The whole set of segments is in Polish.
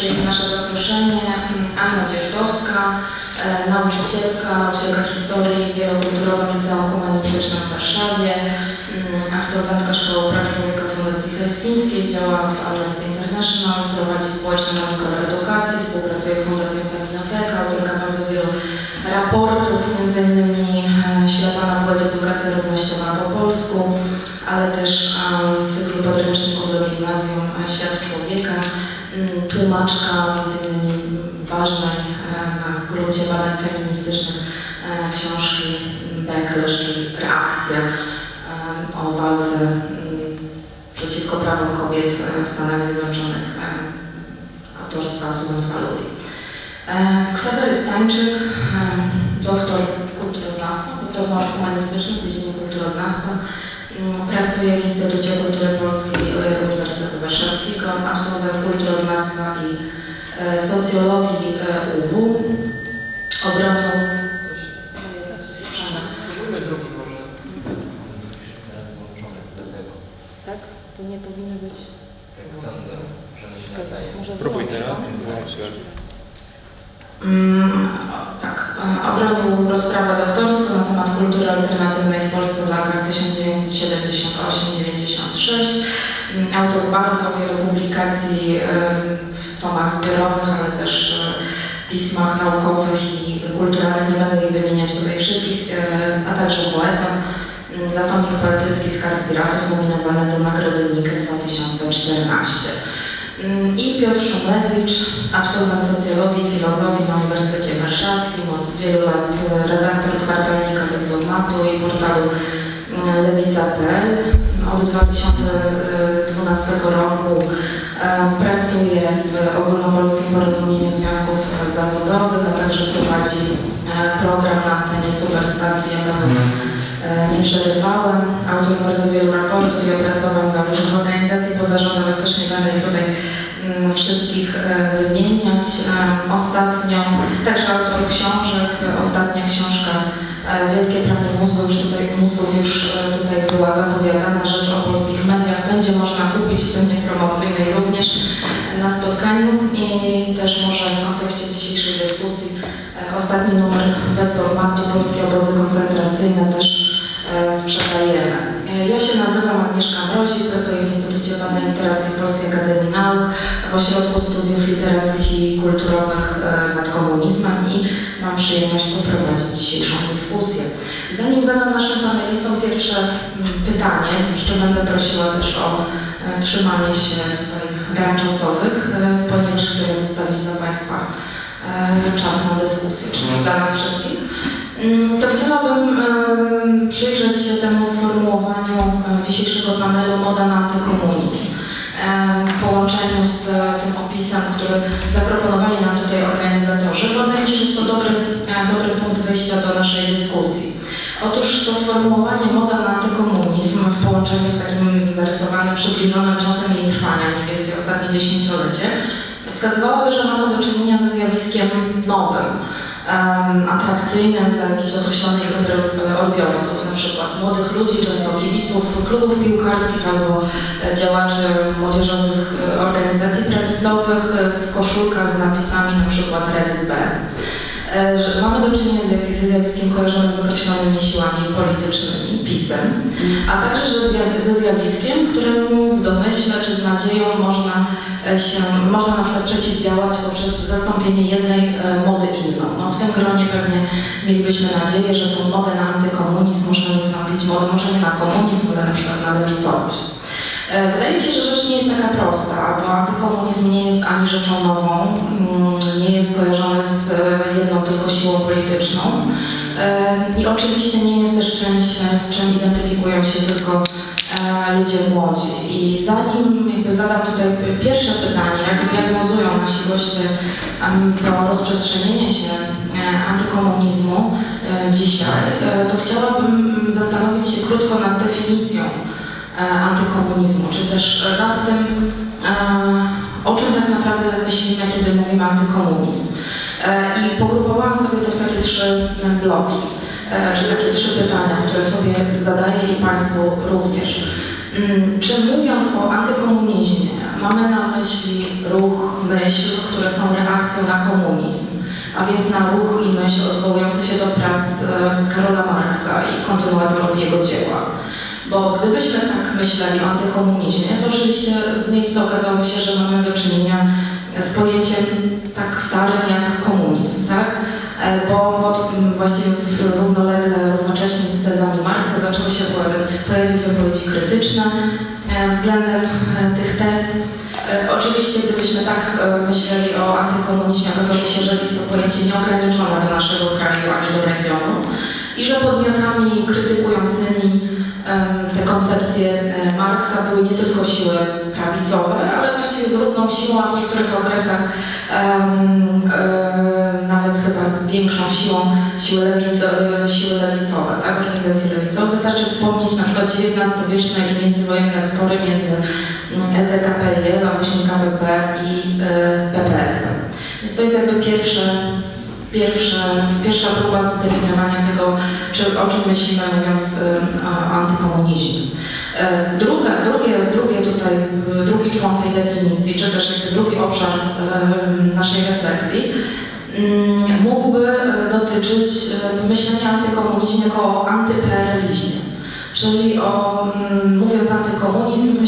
przyjęli nasze zaproszenie Anna Dzierżdowska, nauczycielka historii wielokulturowej Liceum Humanistycznym w Warszawie, absolwentka Szkoły Praw Człowieka Fundacji Helsińskiej, działa w Amnesty International, prowadzi społeczny monitor edukacji, współpracuje z Fundacją Feminoteka, autorka bardzo wielu raportów, m.in. Ślepa na płeć edukacja równościowa po polsku, ale też cyklu podręczników do gimnazjum Świat Człowieka, tłumaczka m.in. ważnej na gruncie badań feministycznych książki Backlash, czyli Reakcja o walce przeciwko prawom kobiet w Stanach Zjednoczonych, autorstwa Susan Faludi. Ksawery Stańczyk, doktor kulturoznawstwa, doktor nauk humanistycznych w dziedzinie kulturoznawstwa, pracuje w Instytucie Kultury Polskiej Uniwersytetu Warszawskiego, absolwent kulturoznawstwa i socjologii UW, obronił tak? To nie powinno być. Próbuj teraz. Tak. Obronił rozprawę doktorską na temat kultury alternatywnej w Polsce w latach 1978-96. Autor bardzo wielu publikacji w tomach zbiorowych, ale też w pismach naukowych i kulturalnych. Nie będę ich wymieniać tutaj wszystkich, a także poeta. Za tomik poetycki Skarb Piratów nominowany do Nagrody NIK 2014. I Piotr Szumlewicz, absolwent socjologii i filozofii na Uniwersytecie Warszawskim, od wielu lat redaktor kwartalnika Bezdomatu i portalu lewica.pl. Od 2012 roku pracuje w Ogólnopolskim Porozumieniu Związków Zawodowych, a także prowadzi program na antenie Superstacji Nie przerywałem. Autor bardzo wielu raportów i opracowań dla różnych organizacji pozarządowych, też nie będę ich tutaj wszystkich wymieniać. Ostatnio, także autor książek, ostatnia książka Wielkie pranie mózgu już tutaj była zapowiadana, rzecz o polskich mediach. Będzie można kupić w cenie promocyjnej również na spotkaniu i też może w kontekście dzisiejszej dyskusji ostatni numer Bezdomatu, Polskie Obozy Koncentracyjne też sprzedajemy. Ja się nazywam Agnieszka Mrozik, pracuję w Instytucie Badań Literackich Polskiej Akademii Nauk, w Ośrodku Studiów Literackich i Kulturowych nad komunizmem i mam przyjemność poprowadzić dzisiejszą dyskusję. Zanim zadam naszym panelistom pierwsze pytanie, jeszcze będę prosiła też o trzymanie się tutaj ram czasowych, ponieważ chcemy zostawić dla Państwa czas na dyskusję, czyli dla nas wszystkich. To chciałabym przyjrzeć się temu sformułowaniu dzisiejszego panelu Moda na antykomunizm w połączeniu z tym opisem, który zaproponowali nam tutaj organizatorzy. Wydaje mi się, że to dobry punkt wyjścia do naszej dyskusji. Otóż to sformułowanie Moda na antykomunizm w połączeniu z takim zarysowanym, przybliżonym czasem jej trwania, mniej więcej ostatnie dziesięciolecie, wskazywałoby, że mamy do czynienia ze zjawiskiem nowym, atrakcyjnym dla jakiejś określonej grupy odbiorców, na przykład młodych ludzi, często kibiców klubów piłkarskich albo działaczy młodzieżowych organizacji prawicowych w koszulkach z napisami na przykład Red is Bad. Że mamy do czynienia ze zjawiskiem kojarzonym z określonymi siłami politycznymi, PiS-em, a także ze zjawiskiem, któremu w domyśle czy z nadzieją można na przykład przeciwdziałać poprzez zastąpienie jednej mody inną. No, w tym gronie pewnie mielibyśmy nadzieję, że tą modę na antykomunizm można zastąpić modę może nie na komunizm, ale na przykład na lewicowość. Wydaje mi się, że rzecz nie jest taka prosta, bo antykomunizm nie jest ani rzeczą nową, nie jest kojarzony z jedną tylko siłą polityczną i oczywiście nie jest też czymś, z czym identyfikują się tylko ludzie młodzi. I zanim zadam tutaj pierwsze pytanie, jak diagnozują nasi goście to rozprzestrzenienie się antykomunizmu dzisiaj, to chciałabym zastanowić się krótko nad definicją antykomunizmu, czy też nad tym, o czym tak naprawdę myślimy, kiedy mówimy antykomunizm. I pogrupowałam sobie to w takie trzy bloki, czy takie trzy pytania, które sobie zadaję i Państwu również. Czy mówiąc o antykomunizmie mamy na myśli ruch, myśl, które reakcją na komunizm, a więc na ruch i myśl odwołujący się do prac Karola Marksa i kontynuatorów jego dzieła. Bo gdybyśmy tak myśleli o antykomunizmie, to oczywiście z miejsca okazało się, że mamy do czynienia z pojęciem tak starym jak komunizm, tak? Bo właściwie równocześnie z tezami Marksa zaczęły się pojawiać wypowiedzi krytyczne względem tych tez. Oczywiście gdybyśmy tak myśleli o antykomunizmie, okazało się, że jest to pojęcie nieograniczone do naszego kraju ani do regionu i że podmiotami krytykującymi te koncepcje Marksa były nie tylko siły prawicowe, ale właściwie z równą siłą, a w niektórych okresach nawet chyba większą siłą siły lewicowe, tak? Organizacje lewicowe. Wystarczy wspomnieć na przykład XIX-wieczne i międzywojenne spory między SDKP, Labuśnika BP i PPS-em. Więc to jest jakby pierwsza próba zdefiniowania tego, o czym myślimy, mówiąc o antykomunizmie. Drugi człon tej definicji, czy też jakby drugi obszar naszej refleksji mógłby dotyczyć myślenia o antykomunizmie jako o antyperealizmie. Czyli mówiąc antykomunizm,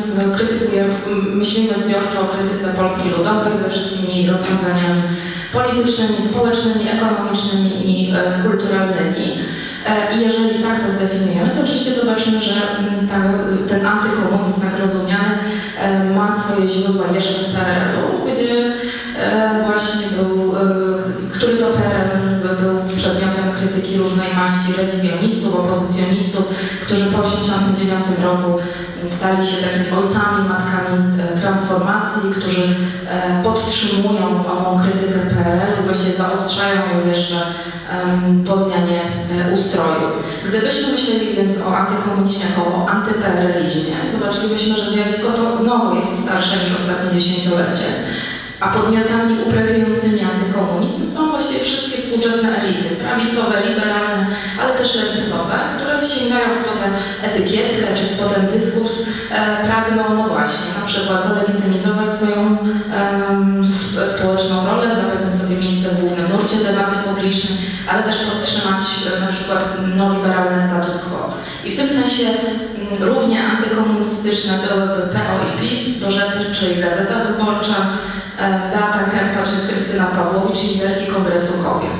myślimy zbiorczo o krytyce Polski Ludowej ze wszystkimi rozwiązaniami politycznymi, społecznymi, ekonomicznymi i kulturalnymi. I jeżeli tak to zdefiniujemy, to oczywiście zobaczymy, że ten antykomunizm tak rozumiany ma swoje źródła jeszcze w PRL-u, gdzie właśnie który to PRL był przedmiotem krytyki różnej maści rewizjonistów, opozycjonistów, którzy po 1989 roku stali się takimi ojcami, matkami transformacji, którzy podtrzymują ową krytykę PRL-u, właściwie zaostrzają ją jeszcze po zmianie ustroju. Gdybyśmy myśleli więc o antykomunizmie jako o antyperealizmie, zobaczylibyśmy, że zjawisko to znowu jest starsze niż ostatnie dziesięciolecie. A podmiotami uprawiającymi antykomunizm są właściwie wszystkie współczesne elity, prawicowe, liberalne, ale też lewicowe, które sięgając po tę etykietkę czy po ten dyskurs pragną, no właśnie, na przykład zalegitymizować swoją społeczną rolę, zapewnić sobie miejsce w głównym nurcie debaty publicznej, ale też podtrzymać na przykład liberalny status quo. I w tym sensie równie antykomunistyczne byłyby PO i PiS, do rzeczy, czyli Gazeta Wyborcza, Beata Kempa czy Krystyna Pawłowicz, liderki Kongresu Kobiet.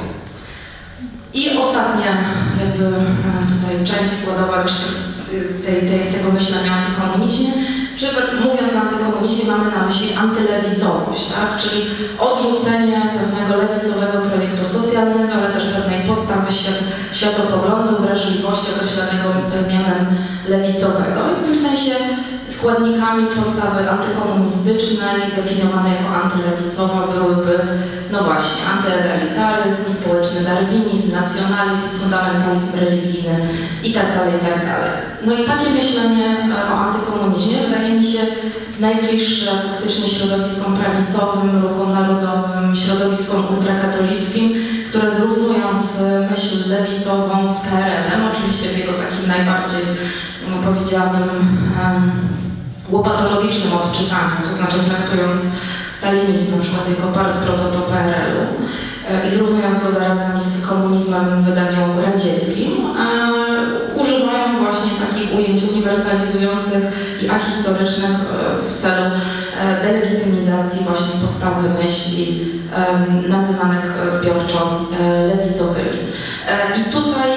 I ostatnia jakby tutaj część składowa tego myślenia o antykomunizmie, czy mówiąc o antykomunizmie mamy na myśli antylewicowość, tak? Czyli odrzucenie pewnego lewicowego projektu socjalnego, ale też pewnej postawy światopoglądu, wrażliwości określanego mianem lewicowego. I w tym sensie składnikami postawy antykomunistycznej, definiowanej jako antylewicowa, byłyby, no właśnie, antyegalitaryzm, społeczny darwinizm, nacjonalizm, fundamentalizm religijny itd., itd. No i takie myślenie o antykomunizmie wydaje mi się najbliższe faktycznie środowiskom prawicowym, ruchom narodowym, środowiskom ultrakatolickim, które zrównując myśl lewicową z PRL-em, oczywiście w jego takim najbardziej, powiedziałabym, łopatologicznym odczytaniu, to znaczy traktując stalinizm na przykład jako pars proto PRL-u i zrównując go zarazem z komunizmem w wydaniu radzieckim, używają właśnie takich ujęć uniwersalizujących i ahistorycznych w celu delegitymizacji właśnie postawy myśli nazywanych zbiorczo lewicowymi. I tutaj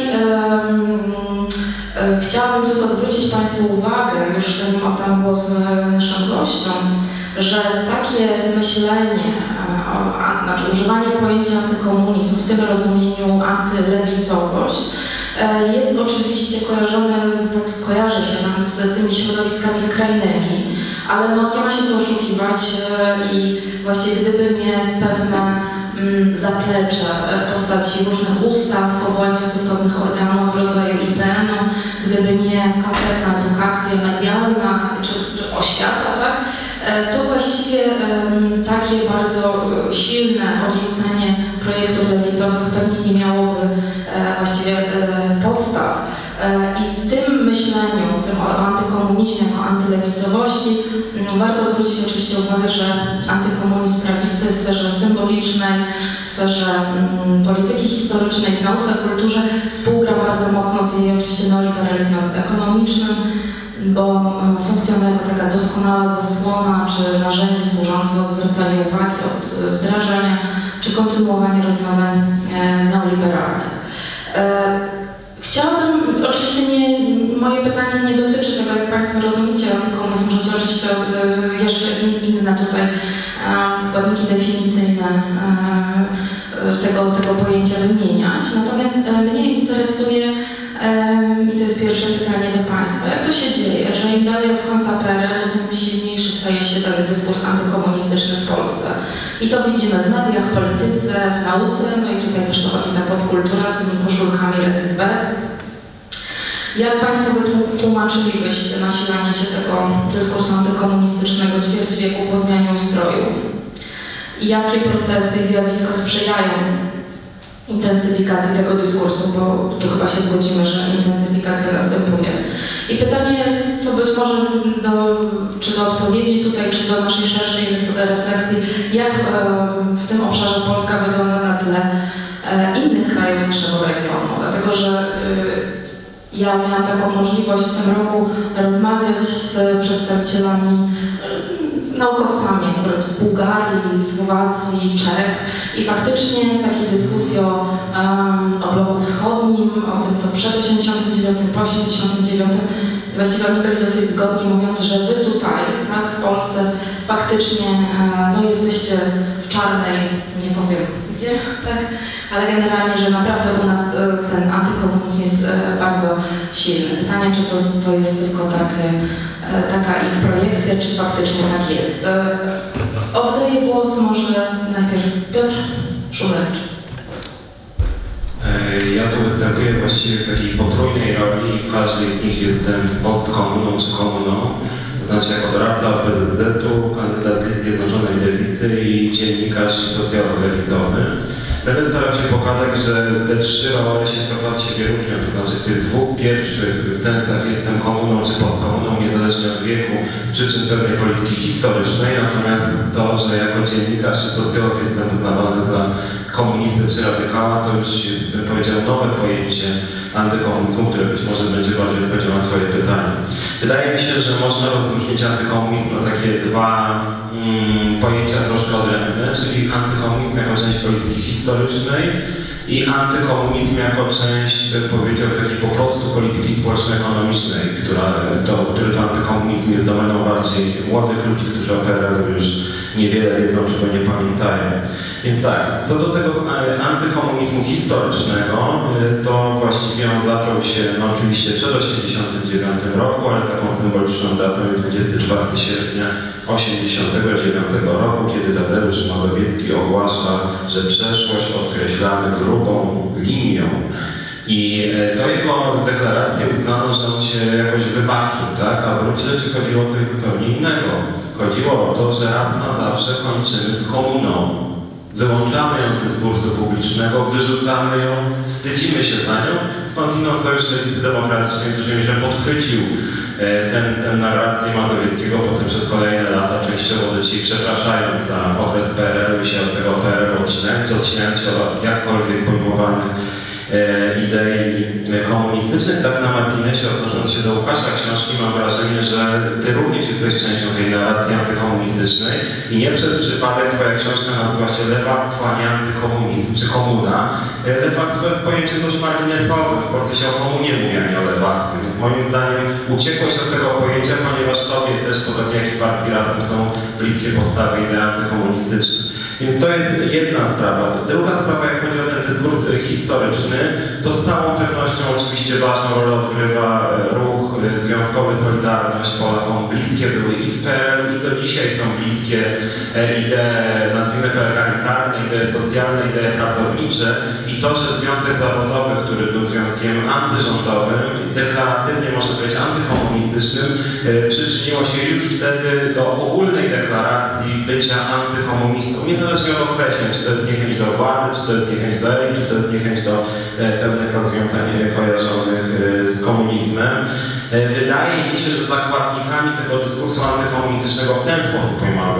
chciałabym tylko zwrócić Państwu uwagę, już zanim oddam głos naszym gościom, że takie myślenie, znaczy używanie pojęcia antykomunizm w tym rozumieniu antylewicowość jest oczywiście kojarzy się nam z tymi środowiskami skrajnymi, ale no nie ma się co oszukiwać i właśnie gdyby nie pewne zaplecze w postaci różnych ustaw, powołaniu stosownych organów w rodzaju IPN-u, gdyby nie konkretna edukacja medialna czy oświata, tak, to właściwie takie bardzo silne odrzucenie projektów lewicowych pewnie nie miałoby właściwie podstaw. I w tym myśleniu, tym o antykomunizmie jako antylewicowości, warto zwrócić oczywiście uwagę, że antykomunizm prawicy w sferze symbolicznej, w sferze polityki historycznej, w nauce, kulturze współgra bardzo mocno z jej oczywiście neoliberalizmem ekonomicznym, bo funkcjonuje jako taka doskonała zasłona czy narzędzie służące odwracaniu uwagi od wdrażania czy kontynuowania rozwiązań neoliberalnych. Chciałabym, oczywiście moje pytanie nie dotyczy tego, jak Państwo rozumiecie antykomunizm, możecie oczywiście jeszcze inne tutaj składniki definicyjne tego pojęcia wymieniać. Natomiast mnie interesuje, i to jest pierwsze pytanie do Państwa, jak to się dzieje, że im dalej od końca PRL-u, tym silniejszy staje się ten dyskurs antykomunistyczny w Polsce. I to widzimy w mediach, w polityce, w nauce, no i tutaj też dochodzi ta popkultura z tymi koszulkami Red is Bad. Jak Państwo wytłumaczylibyście nasilanie się tego dyskursu antykomunistycznego ćwierć wieku po zmianie ustroju? I jakie procesy i zjawiska sprzyjają intensyfikacji tego dyskursu, bo tu chyba się zgodzimy, że intensyfikacja następuje. I pytanie to być może czy do odpowiedzi tutaj, czy do naszej szerszej refleksji, jak w tym obszarze Polska wygląda na tle innych krajów naszego regionu, dlatego że ja miałam taką możliwość w tym roku rozmawiać z przedstawicielami, naukowcami akurat w Bułgarii, Słowacji, Czech i faktycznie w takiej dyskusji o bloku wschodnim, o tym co przed 89, po 89, właściwie oni byli dosyć zgodni, mówiąc, że wy tutaj, tak, w Polsce faktycznie no jesteście w czarnej, nie powiem gdzie, tak, ale generalnie, że naprawdę u nas ten antykomunizm jest bardzo silny. Pytanie, czy to jest tylko taka ich projekcja, czy faktycznie tak jest. Oddaję głos może najpierw Piotr Szumlewicz. Ja tu występuję właściwie w takiej potrójnej roli i w każdej z nich jestem postkomuną czy komuną. To znaczy jako doradca PZZ-u, kandydat List Zjednoczonej Lewicy i dziennikarz i socjolog lewicowy. Będę starał się pokazać, że te trzy role się trochę od siebie różnią. To znaczy w tych dwóch pierwszych sensach jestem komuną czy postkomuną, niezależnie od wieku, z przyczyn pewnej polityki historycznej. Natomiast to, że jako dziennikarz czy socjolog jestem uznawany za komunistę czy radykała, to już jest, bym powiedział, nowe pojęcie antykomunizmu, które być może będzie bardziej odpowiedzią na Twoje pytanie. Wydaje mi się, że można rozróżnić antykomunizm na takie dwa pojęcia troszkę odrębne, czyli antykomunizm jako część polityki historycznej i antykomunizm jako część, bym powiedział, takiej po prostu polityki społeczno-ekonomicznej, który to antykomunizm jest domeną bardziej młodych ludzi, którzy o PRL już niewiele wiedzą, czy go nie pamiętają. Więc tak, co do tego antykomunizmu historycznego, to właściwie on zaczął się oczywiście przed 1989 roku, ale taką symboliczną datą jest 24 sierpnia 1989 roku, kiedy Tadeusz Mazowiecki ogłasza, że przeszłość odkreślamy grubą linią. I to jego deklarację uznano, że on się jakoś wybaczył, tak? A w gruncie rzeczy chodziło o coś zupełnie innego. Chodziło o to, że raz na zawsze kończymy z komuną. Wyłączamy ją z dyskursu publicznego, wyrzucamy ją, wstydzimy się za nią. Skądinąd Sojusz Lewicy Demokratycznej w dużej mierze podchwycił tę narrację Mazowieckiego, potem przez kolejne lata częściowo do dzisiaj przepraszając za okres PRL-u się od tego PRL-u odcinając się od jakkolwiek pojmowanych idei komunistycznych. Tak na marginesie, odnosząc się do Łukasza książki, mam wrażenie, że Ty również jesteś częścią tej narracji antykomunistycznej i nie przez przypadek Twoja książka nazywa się Lewactwo, a nie antykomunizm czy komuna. Lewactwo jest pojęcie dość marginesowe, w Polsce się o komunie mówi, a nie o lewactwie, więc moim zdaniem uciekłeś od tego pojęcia, ponieważ Tobie też, podobnie jak i partii Razem, są bliskie postawy idei antykomunistyczne. Więc to jest jedna sprawa. Druga sprawa, jak chodzi o ten dyskurs historyczny, to z całą pewnością oczywiście ważną rolę odgrywa ruch związkowy Solidarność. Polakom bliskie były i w PRL, i do dzisiaj są bliskie idee, nazwijmy to egalitarne, idee socjalne, idee pracownicze. I to, że Związek Zawodowy, który był związkiem antyrządowym, deklaratywnie, można powiedzieć, antykomunistycznym, przyczyniło się już wtedy do ogólnej deklaracji bycia antykomunistą. Niezależnie od określeń, czy to jest niechęć do władzy, czy to jest niechęć do elit, czy to jest niechęć do pewnych rozwiązań kojarzonych z komunizmem. Wydaje mi się, że zakładnikami tego dyskursu antykomunistycznego w ten sposób pojmowanego, tak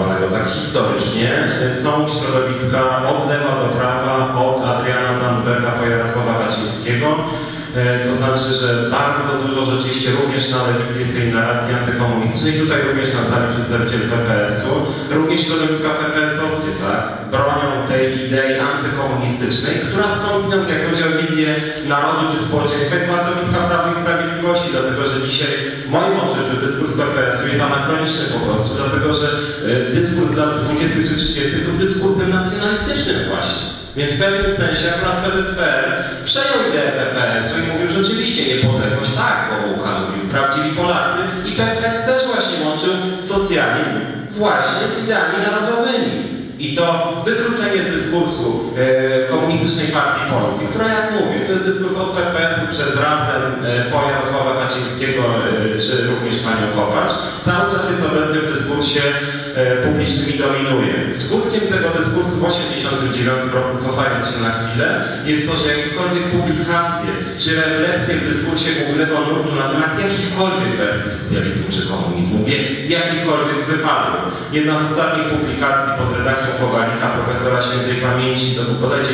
historycznie są środowiska od lewa do prawa, od Adriana Zandberga po Jarosława Kaczyńskiego. To znaczy, że bardzo dużo rzeczywiście również na lewicy jest tej narracji antykomunistycznej, tutaj również na sali przedstawiciel PPS-u, również środowiska PPS-owskie, tak, bronią tej idei antykomunistycznej, która skądinąd, jak chodzi o wizję narodu czy społeczeństwa, jest bardzo bliska Prawu i Sprawiedliwości, dlatego że dzisiaj w moim odczuciu dyskurs PPS-u jest anachroniczny po prostu, dlatego że dyskurs lat 20 czy 30 był dyskursem nacjonalistycznym właśnie. Więc w pewnym sensie akurat PZPR przejął ideę PPS-u i mówił rzeczywiście niepodległość, tak, Gomułka mówił, prawdziwi Polacy i PPS też właśnie łączył socjalizm właśnie z ideami narodowymi. I to wykluczenie z dyskursu Komunistycznej Partii Polskiej, która jak mówię, to jest dyskurs od PPS-u przez Razem po Jarosława Kaczyńskiego czy również panią Kopacz, cały czas jest obecny w dyskursie publicznym i dominuje. Skutkiem tego dyskursu w 1989 roku, cofając się na chwilę, jest to, że jakiekolwiek publikacje czy refleksje w dyskursie głównego nurtu na temat jakichkolwiek wersji socjalizmu czy komunizmu, jakichkolwiek wypadły. Jedna z ostatnich publikacji pod redakcją Kowalika, profesora świętej pamięci, to był bodaj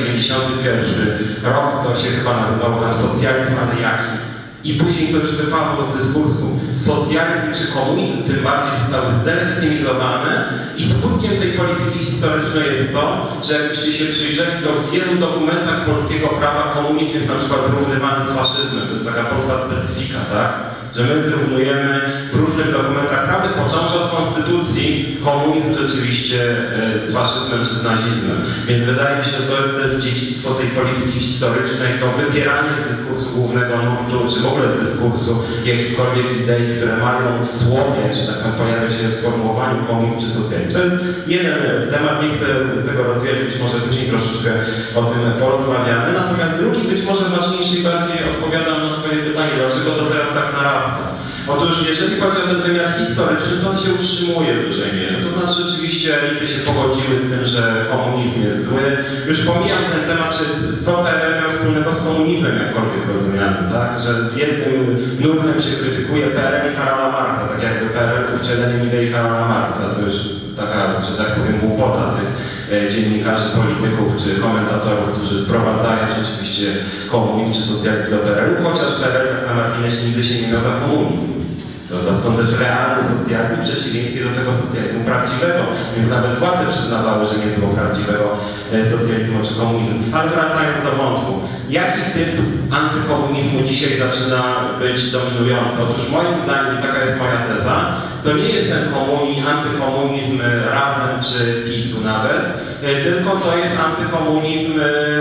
91 rok, to się chyba nazywało tam Socjalizm, ale jaki? I później to już wypadło z dyskursu. Socjalizm czy komunizm tym bardziej zostały zdelegitymizowane i skutkiem tej polityki historycznej jest to, że jakbyście się przyjrzeli, to w wielu dokumentach polskiego prawa komunizm jest na przykład zrównywany z faszyzmem. To jest taka polska specyfika, tak? Że my zrównujemy w różnych dokumentach prawdy, począwszy od konstytucji, komunizm rzeczywiście z faszyzmem czy z nazizmem. Więc wydaje mi się, że to jest też dziedzictwo tej polityki historycznej, to wybieranie z dyskursu głównego nurtu, czy w ogóle z dyskursu jakichkolwiek idei, które mają w słowie, czy tak pojawia się w sformułowaniu komunizm czy socjalizm. To jest jeden temat, nie chcę tego rozwijać, być może później troszeczkę o tym porozmawiamy. Natomiast drugi, być może ważniejszy i bardziej odpowiadam na twoje pytanie, dlaczego to teraz tak narasta. Otóż jeżeli chodzi o ten wymiar historyczny, to on się utrzymuje w dużej mierze. To znaczy rzeczywiście elity się pogodziły z tym, że komunizm jest zły. Już pomijam ten temat, czy co PRL miał wspólnego z komunizmem, jakkolwiek rozumiany, tak? Że jednym nurtem się krytykuje PRL i Karola Marksa, tak jakby PRL był wcieleniem idei Karola Marksa. To już taka, że tak powiem, głupota tych dziennikarzy, polityków czy komentatorów, którzy sprowadzają rzeczywiście komunizm czy socjalizm do PRL-u, chociaż PRL tak na marginesie nigdy się nie miał za komunizm. To są też realny socjalizm w przeciwieństwie do tego socjalizmu prawdziwego, więc nawet władze przyznawały, że nie było prawdziwego socjalizmu czy komunizmu. Ale wracając do wątku, jaki typ antykomunizmu dzisiaj zaczyna być dominujący? Otóż moim zdaniem, i taka jest moja teza, to nie jest ten antykomunizm Razem czy PiS-u nawet, tylko to jest antykomunizm,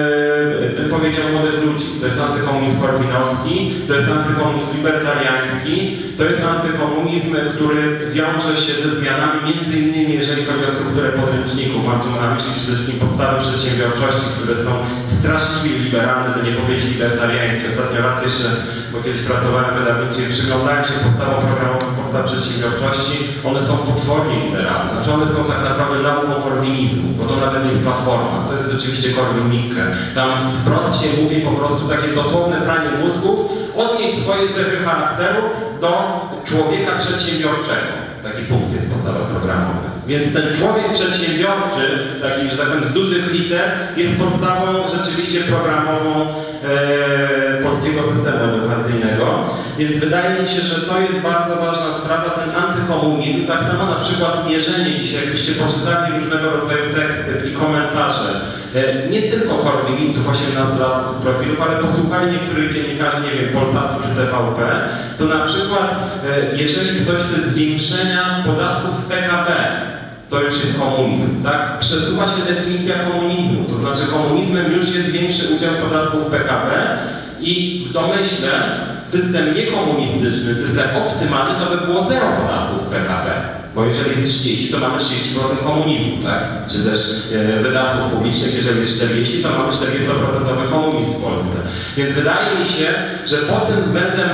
bym powiedział, młodych ludzi. To jest antykomunizm korwinowski, to jest antykomunizm libertariański, to jest antykomunizm, który wiąże się ze zmianami, między innymi jeżeli chodzi o strukturę podręczników. Mam tu na myśli przede wszystkim podstawy przedsiębiorczości, które są straszliwie liberalne, by nie powiedzieć libertariańskie. Ostatnio raz jeszcze, bo kiedyś pracowałem w wydawnictwie, przyglądałem się podstawom programowym podstaw przedsiębiorczości, one są potwornie liberalne. Znaczy one są tak naprawdę nauką korwinizmu, bo to nawet nie jest platforma, to jest rzeczywiście Korwin-Mikke. Tam wprost się mówi po prostu takie dosłowne pranie mózgów, odnieść swoje cechy charakteru do człowieka przedsiębiorczego. Taki punkt jest podstawa programowa. Więc ten człowiek przedsiębiorczy, taki, że tak powiem, z dużych liter, jest podstawą rzeczywiście programową polskiego systemu edukacyjnego. Więc wydaje mi się, że to jest bardzo ważna sprawa, ten antykomunizm. Tak samo na przykład mierzenie dzisiaj, jakbyście poczytali różnego rodzaju teksty i komentarze, nie tylko korwinistów 18-latków z profilów, ale posłuchali niektórych dziennikarzy, nie wiem, Polsatu czy TVP, to na przykład jeżeli ktoś chce zwiększenia podatków w PKB, to już jest komunizm, tak? Przesuwa się definicja komunizmu, to znaczy komunizmem już jest większy udział podatków w PKB i w domyśle system niekomunistyczny, system optymalny to by było 0 podatków w PKB. Bo jeżeli jest 30, to mamy 30% komunizmu, tak? Czy też wydatków publicznych, jeżeli jest 40, to mamy 40% komunizm w Polsce. Więc wydaje mi się, że pod tym względem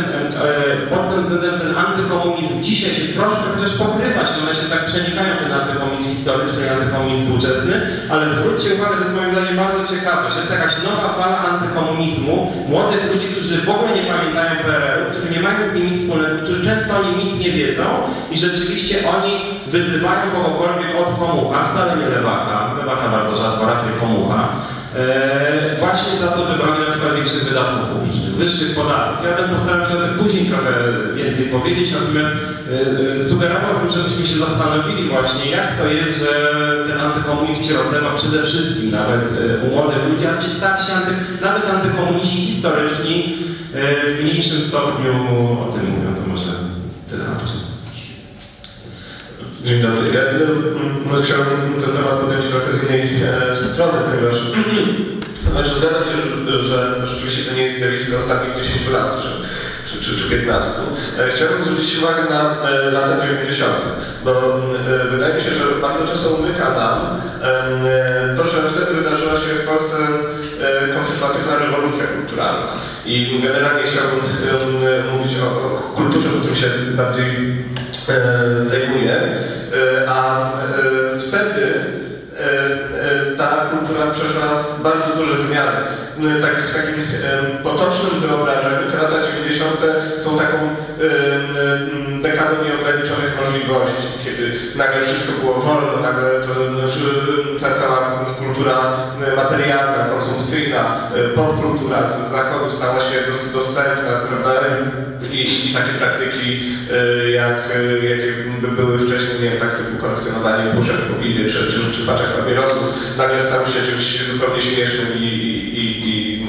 ten antykomunizm dzisiaj się troszkę też pokrywa, one się tak przenikają, ten antykomunizm historyczny i antykomunizm współczesny, ale zwróćcie uwagę, to jest moim zdaniem bardzo ciekawe, że jest jakaś nowa fala antykomunizmu, młodych ludzi, którzy w ogóle nie pamiętają PRL-u, którzy nie mają z nim nic wspólnego, którzy często o nim nic nie wiedzą i rzeczywiście oni oni wyzywają kogokolwiek od komucha, wcale nie lewaka bardzo rzadko, raczej komucha, właśnie za to, że broni na przykład większych wydatków publicznych, wyższych podatków. Ja będę postarał się o tym później trochę więcej powiedzieć, natomiast sugerowałbym, żebyśmy się zastanowili właśnie, jak to jest, że ten antykomunizm się rozlewa przede wszystkim nawet u młodych ludzi, a ci starsi, nawet antykomuniści historyczni w mniejszym stopniu o tym mówią. To może tyle na początku. Dzień dobry. Ja chciałbym ten temat podjąć trochę z innej strony, ponieważ zgadzam się, że rzeczywiście to nie jest zjawisko ostatnich 10 lat czy 15. Chciałbym zwrócić uwagę na lata 90. Bo wydaje mi się, że bardzo często umyka nam to, że wtedy wydarzyła się w Polsce konserwatywna rewolucja kulturalna. I generalnie chciałbym mówić o kulturze, którym się bardziej zajmuję, a wtedy ta kultura przeszła bardzo duże zmiany. Tak, w takim potocznym wyobrażeniu te lata 90. są taką dekadą nieograniczonych możliwości, kiedy nagle wszystko było wolno, nagle ta cała kultura materialna, konsumpcyjna, popkultura z zachodu stała się dostępna, prawda? I takie praktyki, jakie były wcześniej, nie wiem, tak typu kolekcjonowanie puszek po piwie czy paczek papierosów, nagle stały się czymś zupełnie śmiesznym i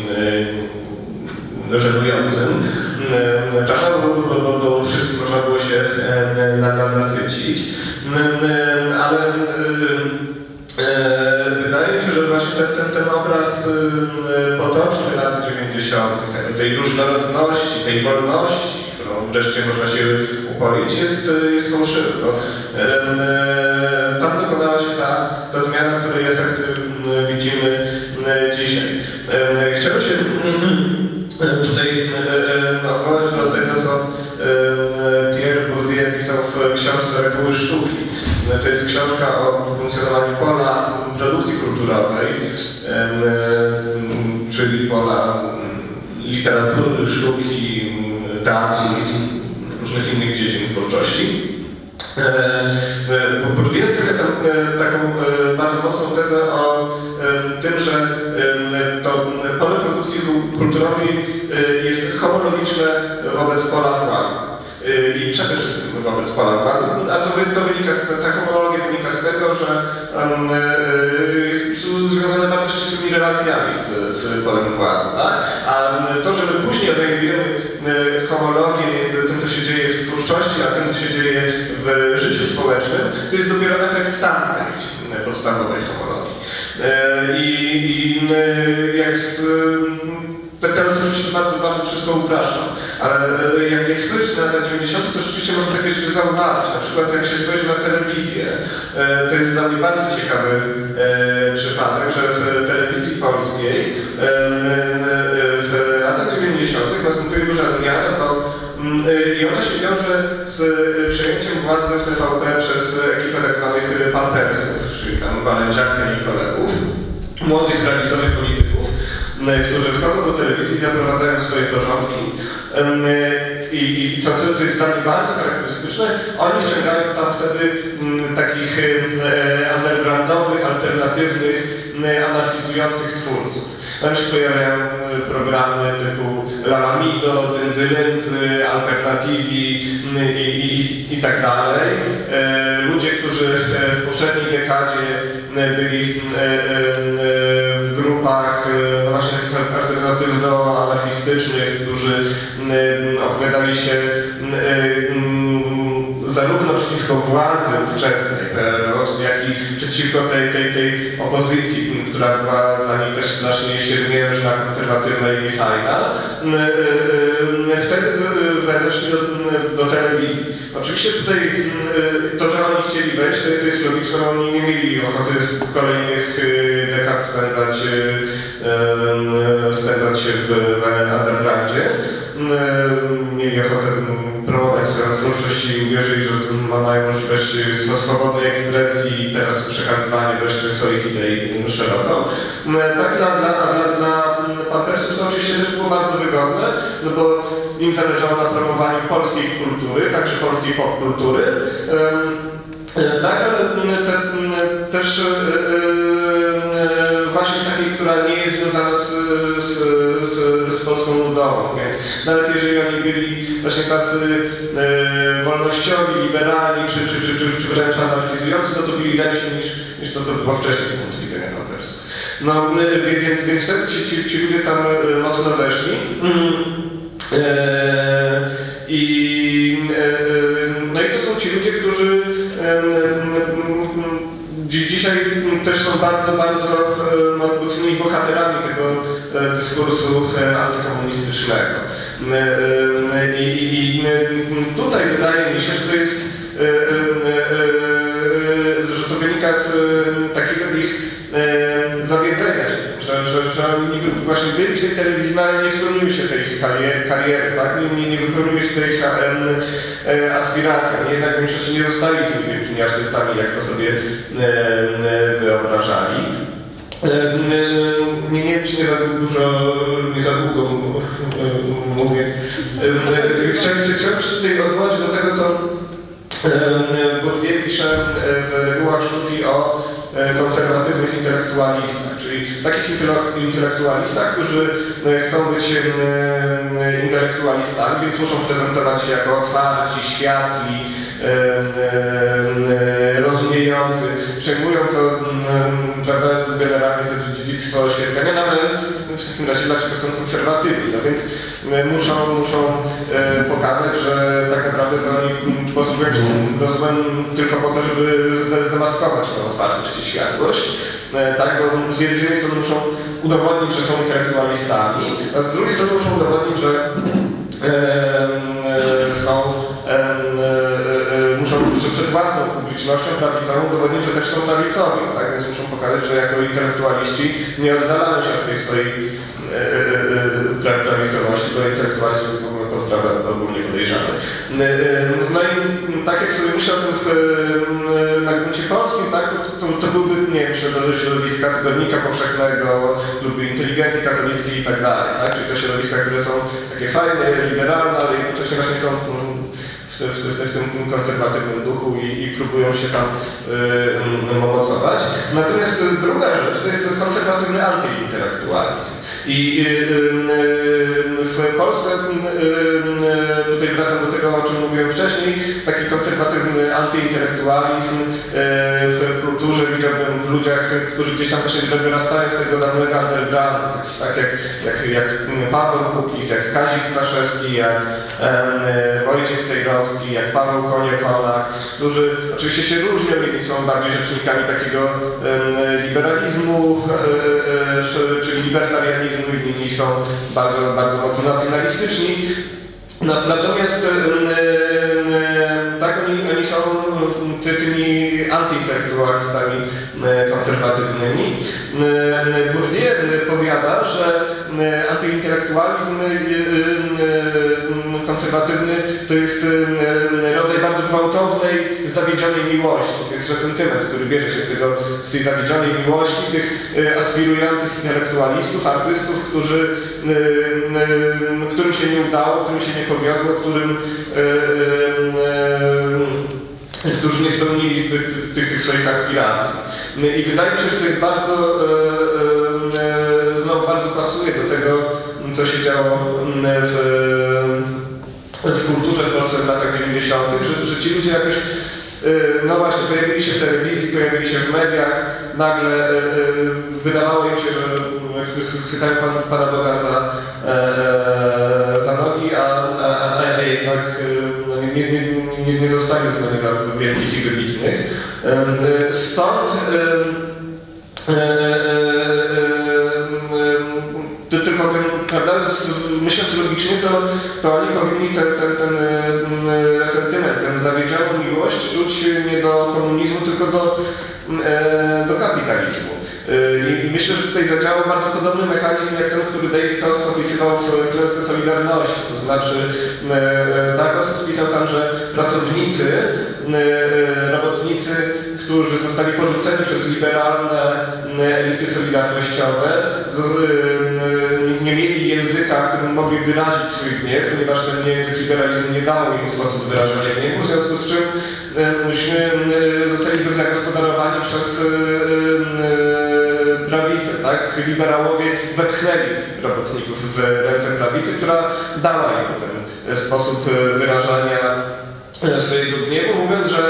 żenującym. Prawda? Bo wszystkim można było się nasycić. Ale wydaje mi się, że właśnie ten obraz potoczny lat 90., tej różnorodności, tej wolności, którą wreszcie można się upoić, jest fałszywy. Tam dokonała się ta zmiana, której efekty widzimy dzisiaj. Chciałbym się tutaj odwołać do tego, co Pierre Bourdieu pisał w książce Reguły sztuki. To jest książka o funkcjonowaniu pola produkcji kulturowej, czyli pola literatury, sztuki, teatru i różnych innych dziedzin twórczości. Bourdieu jest taką bardzo mocną tezę o tym, że to pole produkcji kulturowej jest homologiczne wobec pola władzy. I przede wszystkim wobec pola władzy. A co to wynika ta homologia wynika z tego, że jest związane bardzo ścisłymi relacjami z polem władzy. Tak? A to, że my później odnajdujemy homologię między tym, co się dzieje w twórczości, a tym, co się dzieje w życiu społecznym, to jest dopiero efekt tamtej podstawowej homologii. Teraz oczywiście bardzo wszystko upraszczam, ale jak spojrzysz na lata 90, to rzeczywiście można takie rzeczy zauważyć. Na przykład jak się spojrzy na telewizję, to jest dla mnie bardzo ciekawy przypadek, że w telewizji polskiej w latach 90 następuje duża zmiana, i ona się wiąże z przejęciem władzy w TVP przez ekipę tak zwanych pampersów, czyli tam Walenciaka i kolegów, młodych prawicowych polityków, którzy wchodzą do telewizji, zaprowadzają swoje porządki i co jest dla mnie bardzo charakterystyczne, oni ściągają tam wtedy takich undergroundowych, alternatywnych, anarchizujących twórców. Tam się pojawiają programy typu Lalamido, Dzyndzylędzy, Alternativi i tak dalej. Ludzie, którzy w poprzedniej dekadzie byli w grupach właśnie alternatywno-anarchistycznych, którzy opowiadali się zarówno przeciwko władzy ówczesnej, jak i przeciwko tej opozycji, która była dla nich też strasznie siermiężna, konserwatywna i niefajna. Wtedy weszli do telewizji. Oczywiście tutaj to, że oni chcieli wejść, to jest logiczne, bo oni nie mieli ochoty kolejnych dekad spędzać się w undergroundzie. Mieli ochotę promować swoją twórczość i uwierzyli, że mają możliwość swobodnej ekspresji i teraz przekazywanie wreszcie swoich idei szeroko. Tak dla pampersów to oczywiście też było bardzo wygodne, no bo im zależało na promowaniu polskiej kultury, także polskiej popkultury. Tak, ale też właśnie takiej, która nie jest związana z Polską ludową, więc nawet jeżeli oni byli właśnie tacy wolnościowi, liberalni, czy wręcz anarchizujący, to byli lepsi niż to, co było wcześniej z punktu widzenia konwersów. No, więc wtedy ci ludzie tam mocno weszli. No i to są ci ludzie, którzy dzisiaj też są bardzo mocnymi bohaterami tego dyskursu antykomunistycznego. I tutaj wydaje mi się, że to jest, że to wynika z takiego ich zawiedzenia się, że oni właśnie byli w tej telewizji, ale nie spełniły się tej kariery, tak? Nie wypełniły się tej aspiracji, jednak w większości nie zostali tymi wielkimi artystami, jak to sobie wyobrażali. Nie wiem, czy nie za długo mówię. Chciałem się tutaj odwołać do tego, co Bourdieu pisze w regułach sztuki o konserwatywnych intelektualistach, czyli takich intelektualistach, którzy chcą być intelektualistami, więc muszą prezentować się jako otwarci, światli, rozumiejący, przejmują to, prawda, generalnie to dziedzictwo oświecenia, no ale w takim razie dlaczego są konserwatywni? No więc muszą pokazać, że tak naprawdę to oni posługują się tym rozumem tylko po to, żeby zdemaskować tę otwartość i światłość. Tak, bo z jednej strony muszą udowodnić, że są intelektualistami, a z drugiej strony muszą udowodnić, że muszą przed własną publicznością prawicową udowodnić, że też są prawicowi, tak? Więc muszą pokazać, że jako intelektualiści nie oddalają się od tej swojej prawicowości, bo intelektualizm jest w ogóle ogólnie podejrzany. No i tak jak sobie myślę o tym na gruncie polskim, tak, to byłby, nie wiem, środowiska tygodnika powszechnego, kluby inteligencji katolickiej i tak dalej, tak? Czyli te środowiska, które są takie fajne, liberalne, ale jednocześnie właśnie są w tym konserwatywnym duchu i próbują się tam mocować. Natomiast druga rzecz to jest konserwatywny antyintelektualizm. I w Polsce, tutaj wracam do tego, o czym mówiłem wcześniej, taki konserwatywny antyintelektualizm w kulturze widziałbym w ludziach, którzy gdzieś tam właśnie wyrastają z tego dawnego undergroundu, tak jak Paweł Kukiz, jak Kazik Staszewski, jak Wojciech Cejrowski, jak Paweł Konie-Konak, którzy oczywiście się różnią, jedni są bardziej rzecznikami takiego liberalizmu czy libertarianizmu, inni są bardzo mocno nacjonalistyczni. Natomiast tak oni są tymi antyintelektualistami konserwatywnymi. Bourdieu powiada, że antyintelektualizm konserwatywny to jest rodzaj bardzo gwałtownej, zawiedzionej miłości. To jest resentyment, który bierze się z tej zawiedzionej miłości tych aspirujących intelektualistów, artystów, którym się nie udało, którym się nie powiodło, którzy nie spełnili tych swoich aspiracji. I wydaje mi się, że to jest znowu bardzo pasuje do tego, co się działo w kulturze w Polsce w latach 90., że ci ludzie jakoś, no właśnie, pojawili się w telewizji, pojawili się w mediach, nagle wydawało im się, że chwytają Pana Boga za nogi, a jednak nie zostali uznani za wielkich i wybitnych. Stąd tylko prawda, myśląc logicznie, to oni powinni ten resentyment, tę zawiedzioną miłość czuć nie do komunizmu, tylko do kapitalizmu. I myślę, że tutaj zadziałał bardzo podobny mechanizm jak ten, który David Ost opisywał w Klęsce Solidarności. To znaczy, tak, Ost pisał tam, że pracownicy, robotnicy, którzy zostali porzuceni przez liberalne elity solidarnościowe, nie mieli języka, którym mogli wyrazić swój gniew, ponieważ ten język liberalizmu nie dał im sposób wyrażania gniewu, w związku z czym zostali zagospodarowani przez prawicę, tak? Liberałowie wepchnęli robotników w ręce prawicy, która dała im ten sposób wyrażania swojego gniewu, mówiąc, że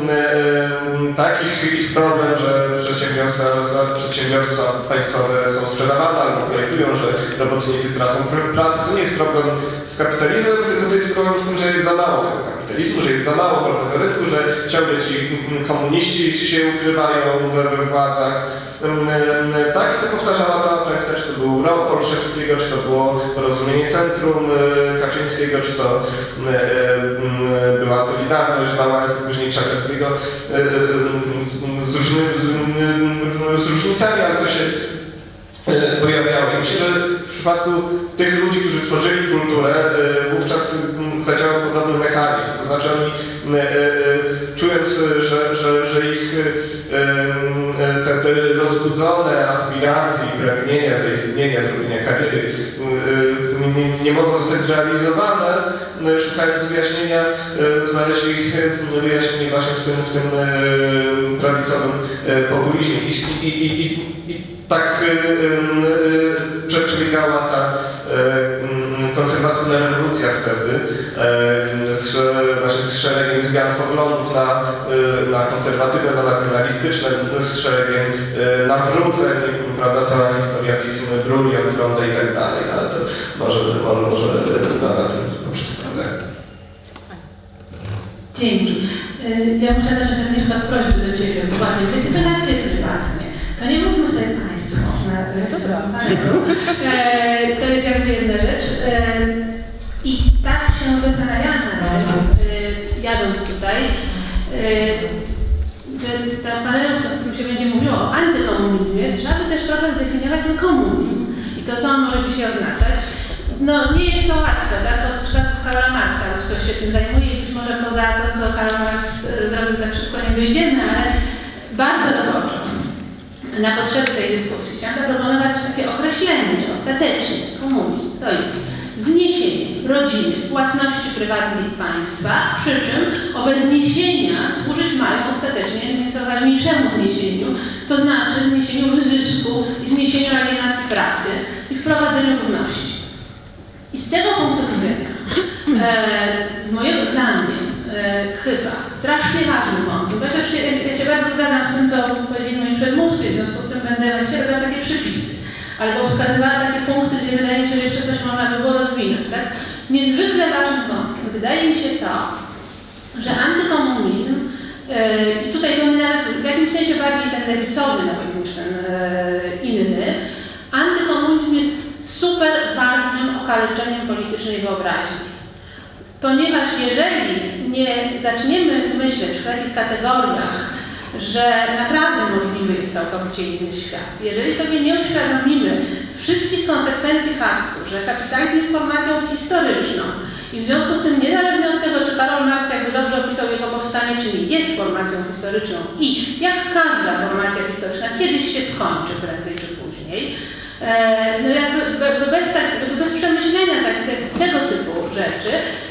ich problem, że przedsiębiorstwa państwowe są sprzedawane albo projektują, że robotnicy tracą pracę, to nie jest problem z kapitalizmem, tylko to jest problem z tym, że jest za mało tego kapitalizmu, że jest za mało wolnego rynku, że ciągle ci komuniści się ukrywają we władzach. Tak, i to powtarzała cała prawica, czy to był rok Olszewskiego, czy to było Porozumienie Centrum Kaczyńskiego, czy to była Solidarność Wałęsy, później Czarneckiego, z różnicami, ale to się pojawiało. I myślę, że w przypadku tych ludzi, którzy tworzyli kulturę, wówczas zadziałał podobny mechanizm. To znaczy oni, czując, że ich te rozbudzone aspiracje i pragnienia zaistnienia, zrobienia kariery nie mogą zostać zrealizowane, szukając wyjaśnienia, znaleźli wyjaśnienie właśnie w tym prawicowym populizmie. I tak przebiegała ta konserwatywna rewolucja wtedy, właśnie z szeregiem zmian poglądów na konserwatywne, na nacjonalistyczne, z szeregiem nawróceń, prawda, cała historia pism Bruli, Fronda i tak dalej, ale to może na tym przestanę. Dzięki. Ja muszę zacząć od jeszcze prośby do Ciebie, bo właśnie ty prywatnie. To nie mówmy sobie Państwo na to jest jakby jedna rzecz. I tak się zastanawiałam nad tym, jadąc tutaj, że ta panelu, w którym się będzie mówiło o antykomunizmie, trzeba by też trochę zdefiniować ten komunizm i to, co on może dzisiaj oznaczać. No nie jest to łatwe, tak? Od czasów Karola Marksa ktoś się tym zajmuje i być może poza to, co Karol Marx zrobił, tak szybko nie wyjdziemy, ale bardzo roboczo na potrzeby tej dyskusji chciałam zaproponować takie określenie, że ostatecznie komunizm to jest zniesienie rodziny, własności prywatnej państwa, przy czym owe zniesienia służyć mają ostatecznie nieco ważniejszemu zniesieniu, to znaczy zniesieniu wyzysku i zniesieniu alienacji pracy i wprowadzeniu równości. I z tego punktu widzenia, z mojego dla mnie, chyba strasznie ważnym wątkiem, chociaż ja się bardzo zgadzam z tym, co powiedzieli moi przedmówcy, w związku z tym będę właściwie robiła takie przypisy, albo wskazywała takie punkty, gdzie wydaje mi się, że jeszcze coś można by było rozwinąć. Tak? Niezwykle ważnym wątkiem wydaje mi się to, że antykomunizm, i tutaj to mnie nawet w jakimś sensie bardziej ten lewicowy nawet niż ten inny, antykomunizm jest super ważnym okaleczeniem politycznej wyobraźni. Ponieważ jeżeli nie zaczniemy myśleć w takich kategoriach, że naprawdę możliwy jest całkowicie inny świat, jeżeli sobie nie uświadomimy wszystkich konsekwencji faktu, że kapitalizm jest formacją historyczną i w związku z tym niezależnie od tego, czy Karol Marx jakby dobrze opisał jego powstanie, czy nie, jest formacją historyczną i jak każda formacja historyczna kiedyś się skończy prędzej czy później, no jakby bez przemyślenia tego typu rzeczy,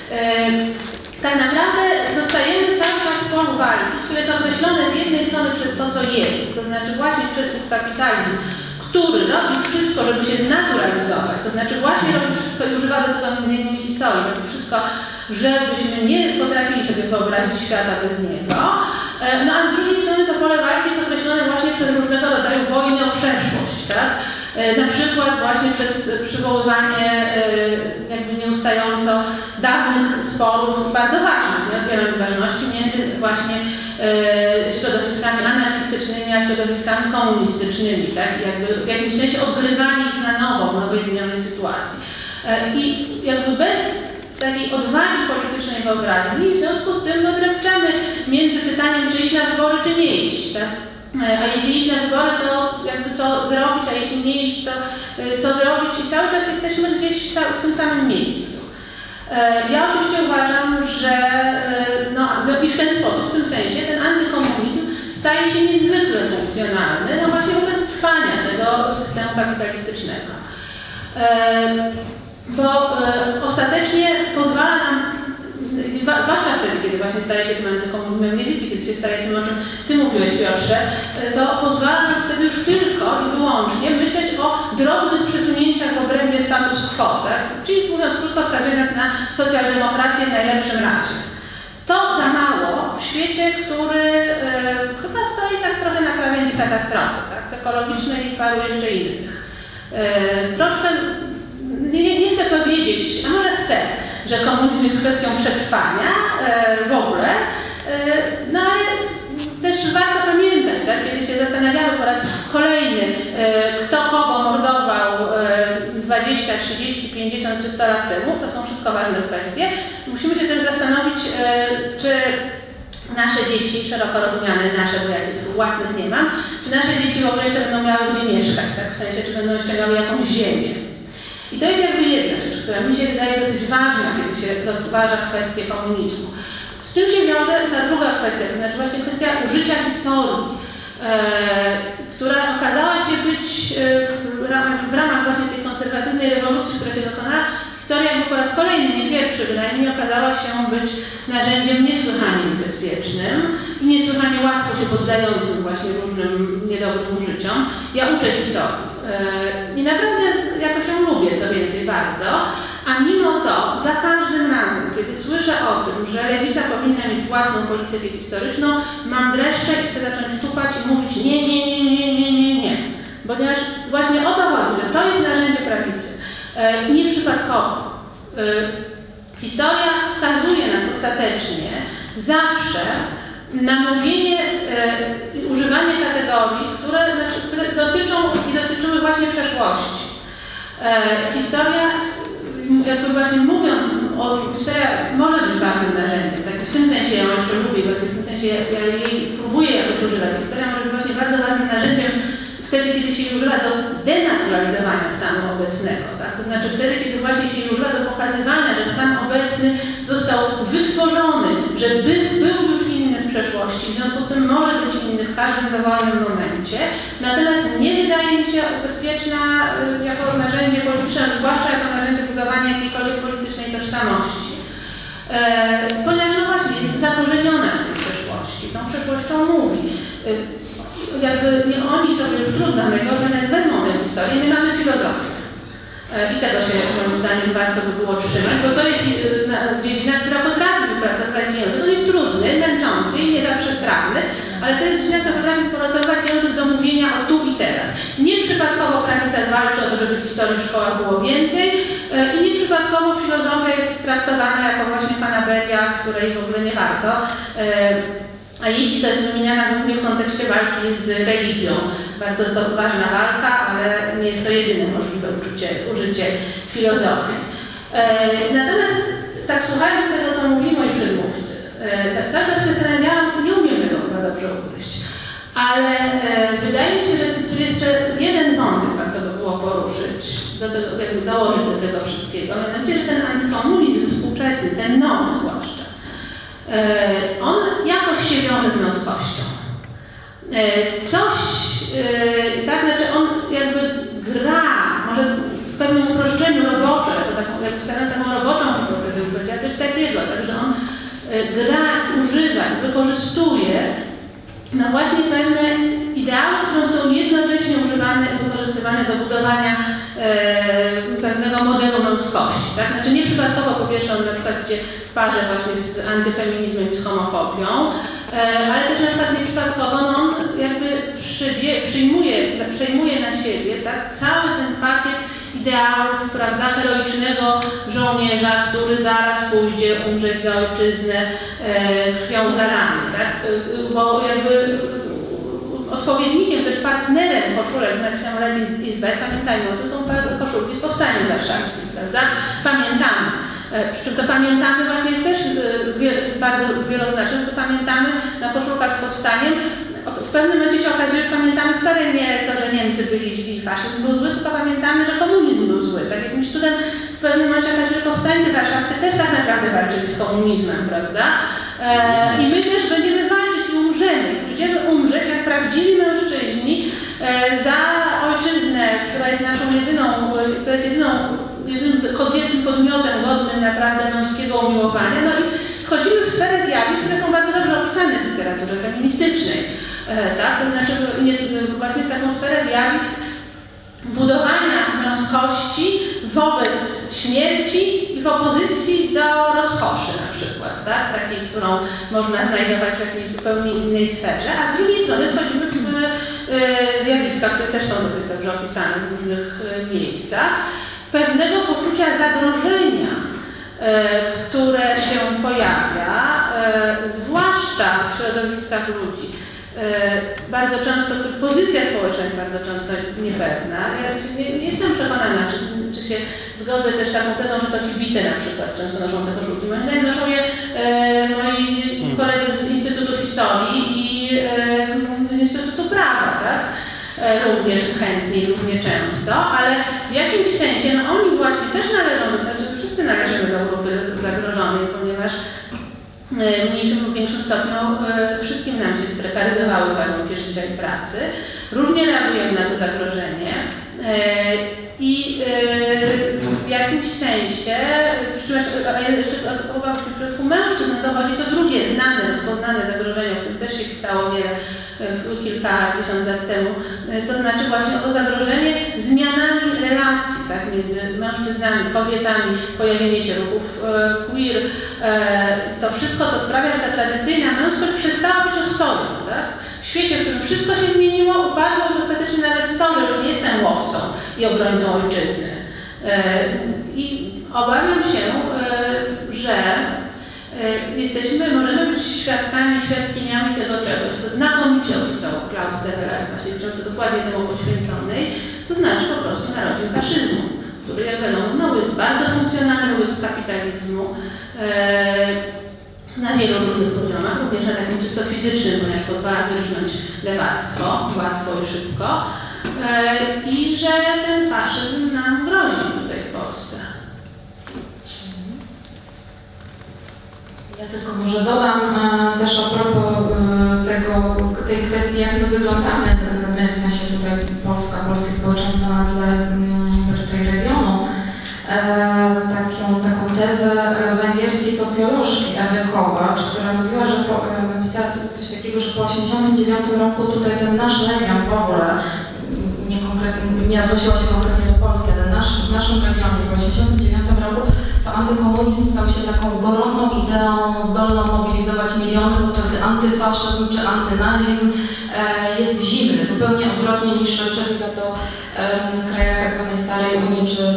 tak naprawdę zostajemy cały czas w polu walki, które jest określone z jednej strony przez to, co jest, to znaczy właśnie przez kapitalizm, który robi wszystko, żeby się znaturalizować, to znaczy właśnie robi wszystko i używa do tego m.in. historii, robi wszystko, żebyśmy nie potrafili sobie wyobrazić świata bez niego, no a z drugiej strony to pole walki jest określone właśnie przez różnego rodzaju wojny o przeszłość, tak? Na przykład właśnie przez przywoływanie jakby nieustająco dawnych sporów, bardzo ważnych, odbierania ważności między właśnie środowiskami anarchistycznymi a środowiskami komunistycznymi, tak? Jakby w jakimś sensie odgrywanie ich na nowo w nowej zmienionej sytuacji. I jakby bez takiej odwagi politycznej wyobraźni, w związku z tym no, drepczemy między pytaniem, czy iść na wybory, czy nie iść, tak? A jeśli iść na wybory, to jakby co zrobić, a jeśli nie iść, to co zrobić i cały czas jesteśmy gdzieś w tym samym miejscu. Ja oczywiście uważam, że no, i w ten sposób, w tym sensie, ten antykomunizm staje się niezwykle funkcjonalny, no właśnie wobec trwania tego systemu kapitalistycznego. Bo ostatecznie pozwala nam, zwłaszcza wtedy, kiedy właśnie staje się tym antykomunizmem lewicy, kiedy się staje tym, o czym Ty mówiłeś, Piotrze, to pozwala nam wtedy już tylko i wyłącznie myśleć o drobnych przesunięciach w obrębie status quo, tak? Czyli mówiąc krótko, skazuje nas na socjaldemokrację w najlepszym razie. To za mało w świecie, który chyba stoi tak trochę na krawędzi katastrofy, tak? Ekologicznej i paru jeszcze innych. Troszkę, nie chcę powiedzieć, a może chcę, że komunizm jest kwestią przetrwania w ogóle, no ale też warto pamiętać, tak? Kiedy się zastanawiamy po raz kolejny, kto kogo mordował 20, 30, 50 czy 100 lat temu, to są wszystko ważne kwestie. Musimy się też zastanowić, czy nasze dzieci, szeroko rozumiane nasze, bo ja dzieci własnych nie mam, czy nasze dzieci w ogóle jeszcze będą miały gdzie mieszkać, tak? W sensie, czy będą jeszcze miały jakąś ziemię. I to jest jakby jedna rzecz, która mi się wydaje dosyć ważna, kiedy się rozważa kwestię komunizmu. Z tym się wiąże ta druga kwestia, to znaczy właśnie kwestia użycia historii, która okazała się być w ramach właśnie tej konserwatywnej rewolucji, która się dokonała, historia jakby po raz kolejny, nie pierwszy bynajmniej, okazała się być narzędziem niesłychanie niebezpiecznym i niesłychanie łatwo się poddającym właśnie różnym niedobrym użyciom. Ja uczę historii i naprawdę jakoś ją lubię, co więcej, bardzo, a mimo to za każdym razem, kiedy słyszę o tym, że lewica powinna mieć własną politykę historyczną, mam dreszcze i chcę zacząć tupać i mówić nie, ponieważ właśnie o to chodzi, że to jest narzędzie prawicy. Nieprzypadkowo. Historia skazuje nas ostatecznie zawsze na mówienie i używanie kategorii, które dotyczą i dotyczyły właśnie przeszłości. Historia, jakby właśnie mówiąc, historia może być ważnym narzędziem, tak? W tym sensie ja ją jeszcze lubię, właśnie w tym sensie ja jej próbuję jakoś używać. Historia może być właśnie bardzo ważnym narzędziem wtedy, kiedy się jej używa do denaturalizowania stanu obecnego, tak? To znaczy wtedy, kiedy właśnie się jej używa do pokazywania, że stan obecny został wytworzony, że był już inny w przeszłości, w związku z tym może być inny w każdym dowolnym momencie. Natomiast nie wydaje mi się bezpieczna jako narzędzie polityczne, zwłaszcza jako narzędzie budowania jakiejkolwiek politycznej tożsamości. Ponieważ no właśnie jest zakorzeniona w tej przeszłości, tą przeszłością mówi. Jakby nie oni sobie już trudno z tego, że nas wezmą tę historię, my mamy filozofię. I tego się moim zdaniem warto by było trzymać, bo to jest dziedzina, która potrafi wypracować język. On jest trudny, męczący i nie zawsze sprawny, ale to jest dziedzina, która potrafi wypracować język do mówienia o tu i teraz. Nieprzypadkowo prawica walczy o to, żeby historii w szkołach było więcej i nieprzypadkowo filozofia jest traktowana jako właśnie fanaberia, której w ogóle nie warto. A jeśli to jest wymieniana głównie w kontekście walki z religią, bardzo ważna walka, ale nie jest to jedyne możliwe użycie filozofii. Natomiast tak słuchając tego, co mówili moi przedmówcy, cały czas się zastanawiałam, nie umiem tego chyba dobrze ugryźć, ale wydaje mi się, że tu jeszcze jeden wątek warto by było poruszyć, jakby dołożyć do tego wszystkiego, mianowicie, że ten antykomunizm współczesny, ten nowy zwłaszcza, on jakoś się wiąże z męskością. Tak, znaczy on jakby gra, może w pewnym uproszczeniu robocze, taką roboczą hipotezę, coś takiego, także on gra, używa, wykorzystuje no właśnie pewne ideały, które są jednocześnie wykorzystywane do budowania pewnego modelu męskości. Tak? Znaczy nieprzypadkowo po pierwsze on na przykład idzie w parze właśnie z antyfeminizmem i z homofobią, ale też na przykład nieprzypadkowo no on jakby przejmuje na siebie tak, cały ten pakiet ideałów, prawda, heroicznego żołnierza, który zaraz pójdzie umrzeć za ojczyznę krwią zalany, tak? Bo jakby odpowiednikiem, też partnerem koszulek z napisem Red is Bad, pamiętajmy, to są koszulki z powstaniem warszawskim, prawda? Pamiętamy. Przy czym to pamiętamy właśnie jest też bardzo wieloznaczne, to pamiętamy na koszulkach z powstaniem. W pewnym momencie się okazuje, że pamiętamy wcale nie to, że Niemcy byli źli i faszyzm był zły, tylko pamiętamy, że komunizm był zły. Tak jakimś cudem w pewnym momencie okazuje się, że powstańcy warszawscy też tak naprawdę walczyli z komunizmem, prawda? I my też będziemy walczyć i umrzemy. Będziemy umrzeć jak prawdziwi mężczyźni za ojczyznę, która jest naszą jedynym kobiecym podmiotem godnym naprawdę męskiego umiłowania. No i wchodzimy w sferę zjawisk, które są bardzo dobrze opisane w literaturze feministycznej. Tak? To znaczy właśnie taką sferę zjawisk budowania męskości wobec śmierci i w opozycji do rozkoszy na przykład, tak? Takiej, którą można znajdować w jakiejś zupełnie innej sferze, a z drugiej strony wchodzimy w zjawiska, które też są dosyć dobrze opisane w różnych miejscach, pewnego poczucia zagrożenia, które się pojawia, zwłaszcza w środowiskach ludzi. Bardzo często pozycja społeczna jest bardzo często niepewna. Ja nie jestem przekonana, czy się zgodzę też z taką tezą, że to kibice na przykład często noszą te koszulki. Moim zdaniem noszą je moi koledzy z Instytutu Historii i z Instytutu Prawa, tak? Również chętnie, równie często, ale w jakimś sensie no oni właśnie też należą, znaczy wszyscy należymy do grupy zagrożonej, ponieważ w mniejszym lub większym stopniu wszystkim nam się sprekaryzowały warunki życia i pracy. Różnie reagujemy na to zagrożenie i w jakimś sensie, w przypadku mężczyzn dochodzi to drugie znane, rozpoznane zagrożenie, o którym też się pisało wiele kilkadziesiąt lat temu, to znaczy właśnie o zagrożenie zmianami relacji tak, między mężczyznami, kobietami, pojawienie się ruchów queer, to wszystko, co sprawia, że ta tradycyjna męskość przestała być ostoją. Tak? W świecie, w którym wszystko się zmieniło, upadło już ostatecznie nawet to, że już nie jestem łowcą i obrońcą ojczyzny. I obawiam się, że możemy być świadkami, świadkiniami tego czegoś, co znakomicie opisał Klaus Teweleit, właśnie w książce dokładnie temu poświęconej, to znaczy po prostu narodzin faszyzmu, który, jak wiadomo, jest bardzo funkcjonalny wobec kapitalizmu na wielu różnych poziomach, również na takim czysto fizycznym, ponieważ pozwala wyrżnąć lewactwo łatwo i szybko i że ten faszyzm nam grozi tutaj w Polsce. Ja tylko może dodam też a propos tej kwestii, jak my wyglądamy, my w sensie tutaj polskie społeczeństwo na tle tutaj regionu, taką tezę węgierskiej socjolożki Ewy Kovács, która mówiła, że napisała coś takiego, że po 1989 roku tutaj ten nasz region w ogóle, nie odnosiła się konkretnie do Polski, ale w naszym regionie po 1989 roku to antykomunizm stał się taką gorącą ideą zdolną mobilizować miliony, podczas gdy antyfaszyzm czy antynazizm jest zimny, zupełnie odwrotnie niż przebiega to w krajach tak zwanej Starej Unii czy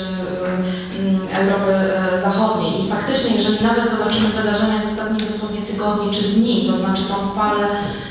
Europy Zachodniej. I faktycznie, jeżeli nawet zobaczymy wydarzenia z ostatnich dosłownie tygodni czy dni, to znaczy tą falę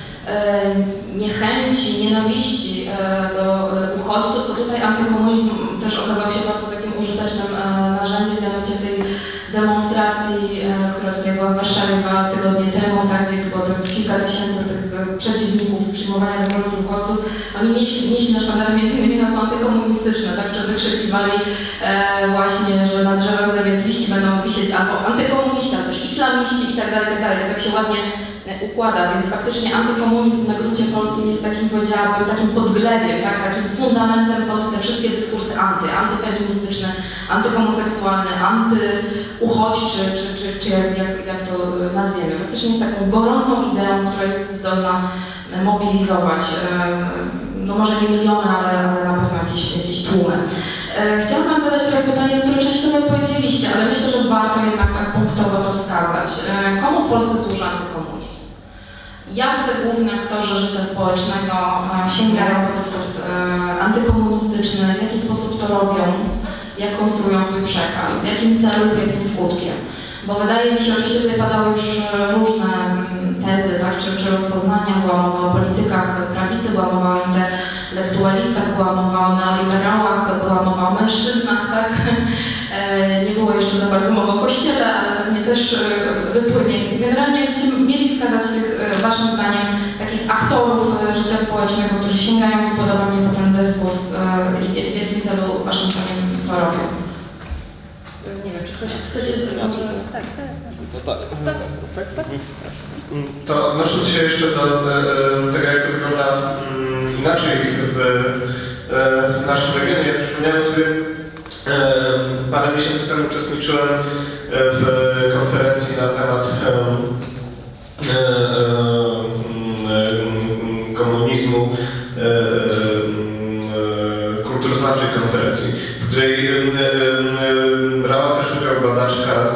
niechęci, nienawiści do uchodźców, to tutaj antykomunizm też okazał się bardzo takim użytecznym narzędziem, mianowicie w tej demonstracji, która tutaj była w Warszawie 2 tygodnie temu, tak, gdzie było kilka tysięcy tych przeciwników przyjmowania do Polski uchodźców. Oni nieśli na sztandarach m.in. hasło antykomunistyczne, tak, czy wykrzykiwali właśnie, że na drzewach zamiast liści będą wisieć albo antykomuniści, albo też islamiści i tak dalej, to tak się ładnie układa, więc faktycznie antykomunizm na gruncie polskim jest takim, powiedziałabym, takim podglebiem, tak, takim fundamentem pod te wszystkie dyskursy antyfeministyczne, antyhomoseksualne, antyuchodźcze, czy jak to nazwiemy. Faktycznie jest taką gorącą ideą, która jest zdolna mobilizować, no może nie miliony, ale na pewno jakieś tłumy. Chciałam Wam zadać teraz pytanie, na które częściowo odpowiedzieliście, ale myślę, że warto jednak tak punktowo to wskazać. Komu w Polsce służy antykomunizm? Jacy główni aktorzy życia społecznego sięgają po dyskurs antykomunistyczny, w jaki sposób to robią, jak konstruują swój przekaz, w jakim celu, z jakim skutkiem? Bo wydaje mi się, oczywiście tutaj padały już różne tezy, tak, czy rozpoznania, była mowa o politykach prawicy, była mowa o intelektualistach, była mowa o neoliberałach, była mowa o mężczyznach, tak? Nie było jeszcze za bardzo mowy o kościele, ale tak mnie też wypłynie. Generalnie jakbyście mieli wskazać tych, waszym zdaniem, takich aktorów życia społecznego, którzy sięgają z upodobaniem po ten dyskurs i w jakim celu waszym zdaniem to robią? Nie wiem, czy ktoś chcecie tak. To odnosząc się jeszcze do tego, jak to wygląda inaczej w naszym regionie, przypomniałem sobie, parę miesięcy temu uczestniczyłem w konferencji konferencji na temat komunizmu, kulturoznawczej konferencji, w której brała też udział badaczka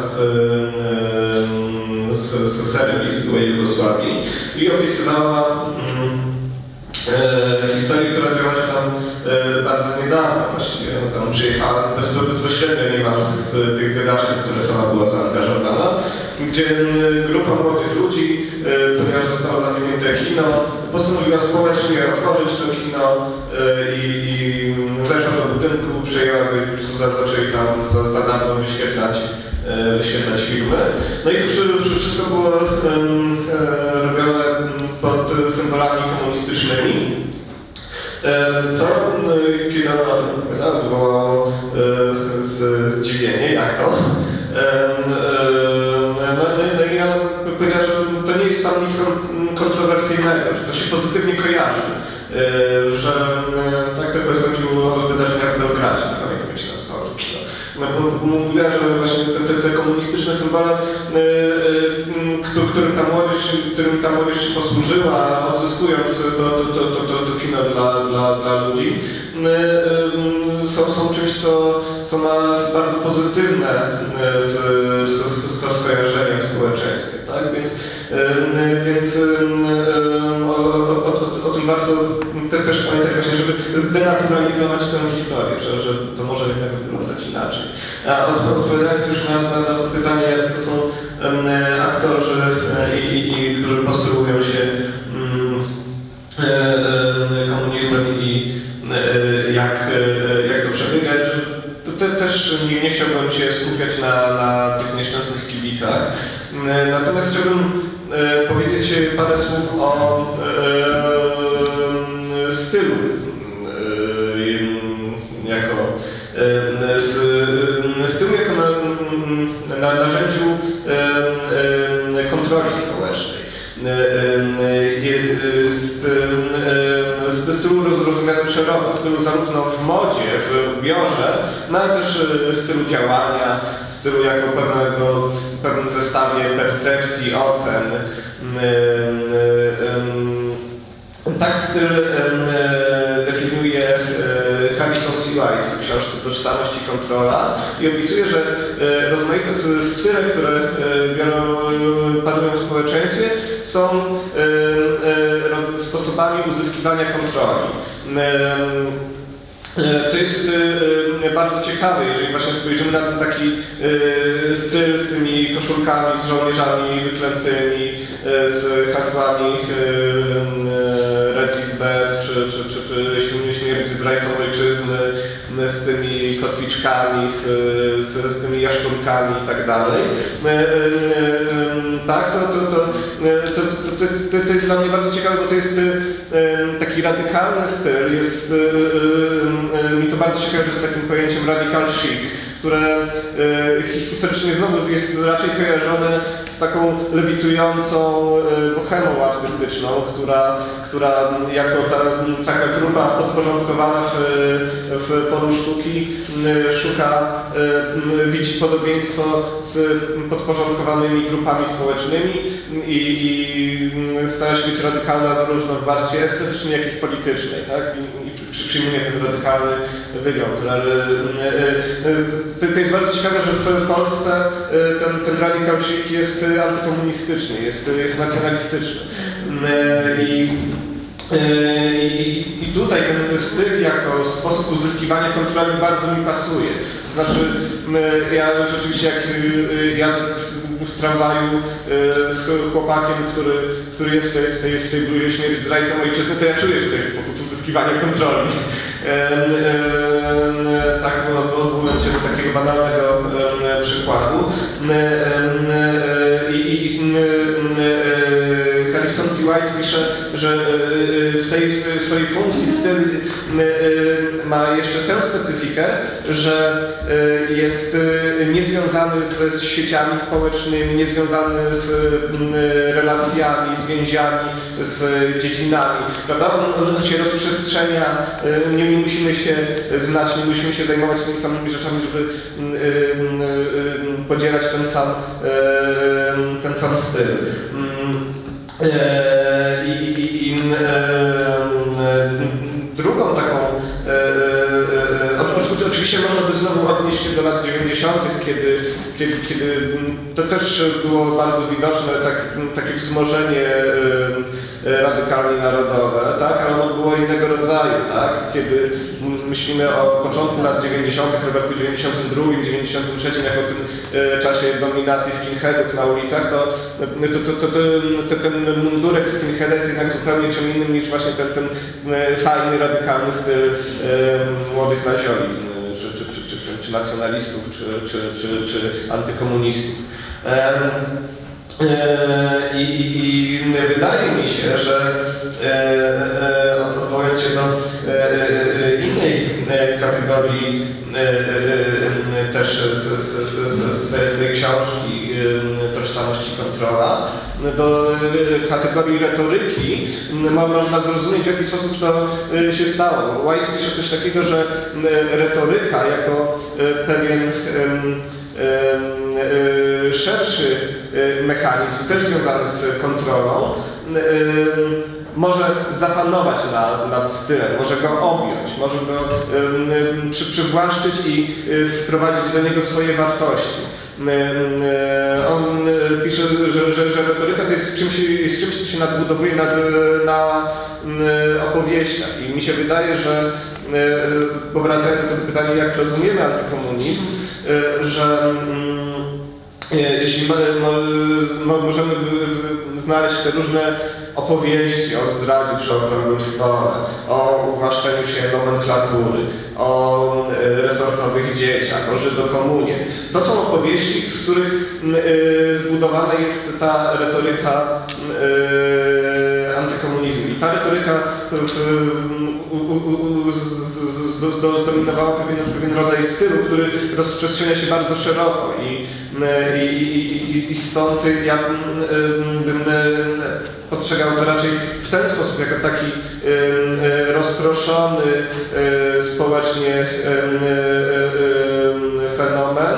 z Serbii, z byłej Jugosławii i opisywała historię, która działa się tam bardzo niedawno właściwie. Tam przyjechała bezpośrednio niemal z tych wydarzeń, w które sama była zaangażowana, gdzie grupa młodych ludzi, ponieważ zostało zamknięte kino, postanowiła społecznie otworzyć to kino i weszła do budynku, przejęła go i po prostu zaczęli tam za darmo wyświetlać filmy. No i to wszystko było robione pod symbolami komunistycznymi, co, kiedy ona o tym opowiadała, wywołało zdziwienie, jak to. No i ona powiedziała, że to nie jest tam nic kontrowersyjnego, że to się pozytywnie kojarzy, że tak to chodziło o wydarzenia w Belgradzie, nie pamiętam jak się nazywało to kino. Mówiła, że właśnie te komunistyczne symbole, którym ta młodzież się posłużyła, odzyskując to kino dla ludzi, są czymś, co ma bardzo pozytywne skojarzenia w społeczeństwie, tak? Więc o tym warto też pamiętać właśnie, żeby zdenaturalizować tę historię, że to może jednak wyglądać inaczej. A odpowiadając już na to pytanie, jacy to są aktorzy, którzy postulują się komunizmem i jak to przebiega, że też nie chciałbym się skupiać na tych nieszczęsnych kibicach. Natomiast chciałbym powiedzieć parę słów o stylu jako narzędziu kontroli społecznej. Stylu rozumianym szeroko, stylu zarówno w modzie, w ubiorze, no ale też stylu działania, stylu jako pewnym zestawie percepcji, ocen. Tak styl definiuje Harrison C. White w książce Tożsamość i kontrola i opisuje, że rozmaite style, które panują w społeczeństwie, są sposobami uzyskiwania kontroli. To jest bardzo ciekawe, jeżeli właśnie spojrzymy na ten taki styl z tymi koszulkami, z żołnierzami wyklętymi, z hasłami Red is bad, czy śmierć zdrajcą ojczyzny, z tymi kotwiczkami, z tymi jaszczurkami i tak dalej. Tak, to jest dla mnie bardzo ciekawe, bo to jest taki radykalny styl, jest mi to bardzo ciekawe, że z takim pojęciem radical chic, które historycznie znowu jest raczej kojarzone z taką lewicującą bohemą artystyczną, która jako taka grupa podporządkowana w polu sztuki widzi podobieństwo z podporządkowanymi grupami społecznymi i stara się być radykalna zarówno w warstwie estetycznej, jak i politycznej, tak? I przyjmuje ten radykalny wygląd. To jest bardzo ciekawe, że w Polsce ten radical chic jest antykomunistyczny, jest nacjonalistyczny. I tutaj ten styl jako sposób uzyskiwania kontroli bardzo mi pasuje. To znaczy, ja rzeczywiście jak jadę w tramwaju z chłopakiem, który jest w tej bluzie śmierć zdrajcą ojczyzny, to ja czuję, że to jest sposób uzyskiwania kontroli. Tak odwołując się do takiego banalnego przykładu. Harrison C. C. White pisze, że w tej swojej funkcji styl ma jeszcze tę specyfikę, że jest niezwiązany z sieciami społecznymi, niezwiązany z relacjami, z więziami, z dziedzinami. Prawda? On się rozprzestrzenia, nie musimy się znać, nie musimy się zajmować tymi samymi rzeczami, żeby podzielać ten sam styl. Drugą taką, oczywiście można by znowu odnieść się do lat 90., kiedy to też było bardzo widoczne, takie wzmożenie radykalnie narodowe, tak? Ale ono było innego rodzaju, tak? Kiedy myślimy o początku lat 90., w roku 92, 93, jako tym czasie dominacji skinheadów na ulicach, to ten mundurek skinheada jest jednak zupełnie czym innym niż właśnie ten fajny, radykalny styl młodych nazioli, czy nacjonalistów, czy antykomunistów. I wydaje mi się, że odwołując się do innej kategorii też z tej książki Tożsamość i kontrola, do kategorii retoryki można zrozumieć, w jaki sposób to się stało. White pisze coś takiego, że retoryka jako pewien szerszy mechanizm, też związany z kontrolą, może zapanować nad stylem, może go objąć, może go przywłaszczyć i wprowadzić do niego swoje wartości. On pisze, że retoryka to jest czymś, co się nadbudowuje na opowieściach. I mi się wydaje, że powracając do tego pytania, jak rozumiemy antykomunizm, że jeśli możemy znaleźć te różne opowieści o zdradzie przy okrągłym stole, o uwłaszczeniu się nomenklatury, o resortowych dzieciach, o żydokomunie. To są opowieści, z których zbudowana jest ta retoryka antykomunizmu. I ta retoryka zdominowała pewien rodzaj stylu, który rozprzestrzenia się bardzo szeroko i stąd ja bym postrzegał to raczej w ten sposób, jako taki rozproszony społecznie fenomen,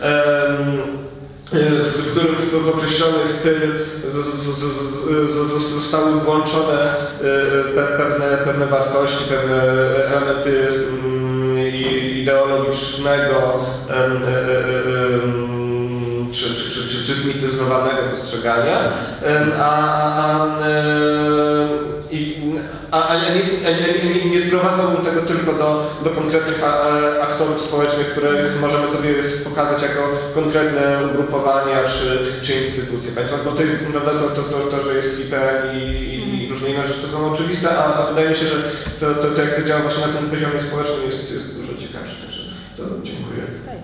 w którym w określony styl zostały włączone pewne wartości, pewne elementy ideologicznego czy zmityzowanego postrzegania, nie sprowadzałbym tego tylko do konkretnych aktorów społecznych, których możemy sobie pokazać jako konkretne ugrupowania czy instytucje państwowe, bo to jest, prawda, to że jest IPN i różne inne rzeczy, to są oczywiste, a wydaje mi się, że to jak to działa właśnie na tym poziomie społecznym jest dużo ciekawsze, także to dziękuję.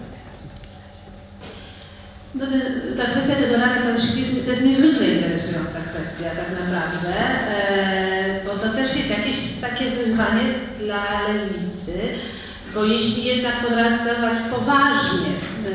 No ta kwestia tego ramy to jest niezwykle interesująca kwestia tak naprawdę, bo to też jest jakieś takie wyzwanie dla lewicy, bo jeśli jednak potraktować poważnie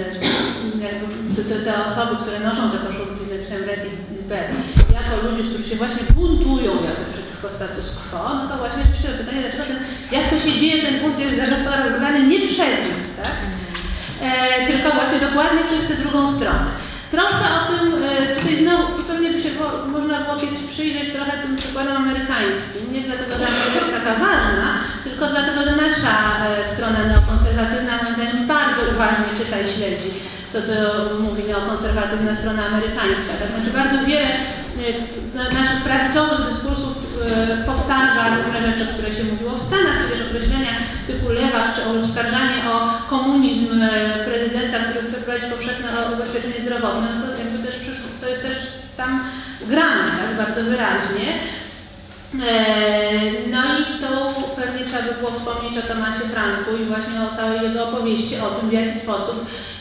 te osoby, które noszą te koszulki z napisem Red is Bad, jako ludzi, którzy się właśnie buntują jako przeciwko status quo, no to właśnie oczywiście to pytanie, dlaczego jak to się dzieje, ten bunt jest zagospodarowany nie przez nic, tak? Tylko właśnie dokładnie przez tę drugą stronę. Troszkę o tym, tutaj znowu pewnie by się można było kiedyś przyjrzeć trochę tym przykładom amerykańskim. Nie dlatego, że Ameryka jest taka ważna, tylko dlatego, że nasza strona neokonserwatywna moim zdaniem bardzo uważnie czyta i śledzi to, co mówi neokonserwatywna strona amerykańska. Tak znaczy bardzo wiele naszych prawicowych dyskursów powtarza różne rzeczy, które się mówiło w Stanach, przecież określenia typu lewak, czy oskarżanie o komunizm prezydenta, który chce wprowadzić powszechne ubezpieczenie zdrowotne, no to jakby też to jest też tam grane, tak, bardzo wyraźnie. No i to pewnie trzeba by było wspomnieć o Tomasie Franku i właśnie o całej jego opowieści o tym, w jaki sposób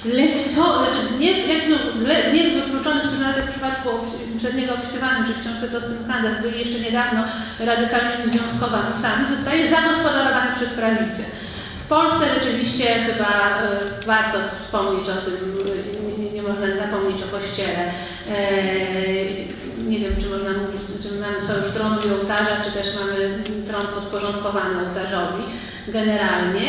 nie w wykluczonych, którzy nawet w przypadku przed niego opisywanym, czy w książce Co z tym Kansas byli jeszcze niedawno radykalnymi związkowcami, zostaje zagospodarowany przez prawicę. W Polsce rzeczywiście chyba warto wspomnieć o tym, nie można zapomnieć o Kościele. Nie wiem, czy można mówić, czy mamy sojusz tronu i ołtarza, czy też mamy tron podporządkowany ołtarzowi generalnie.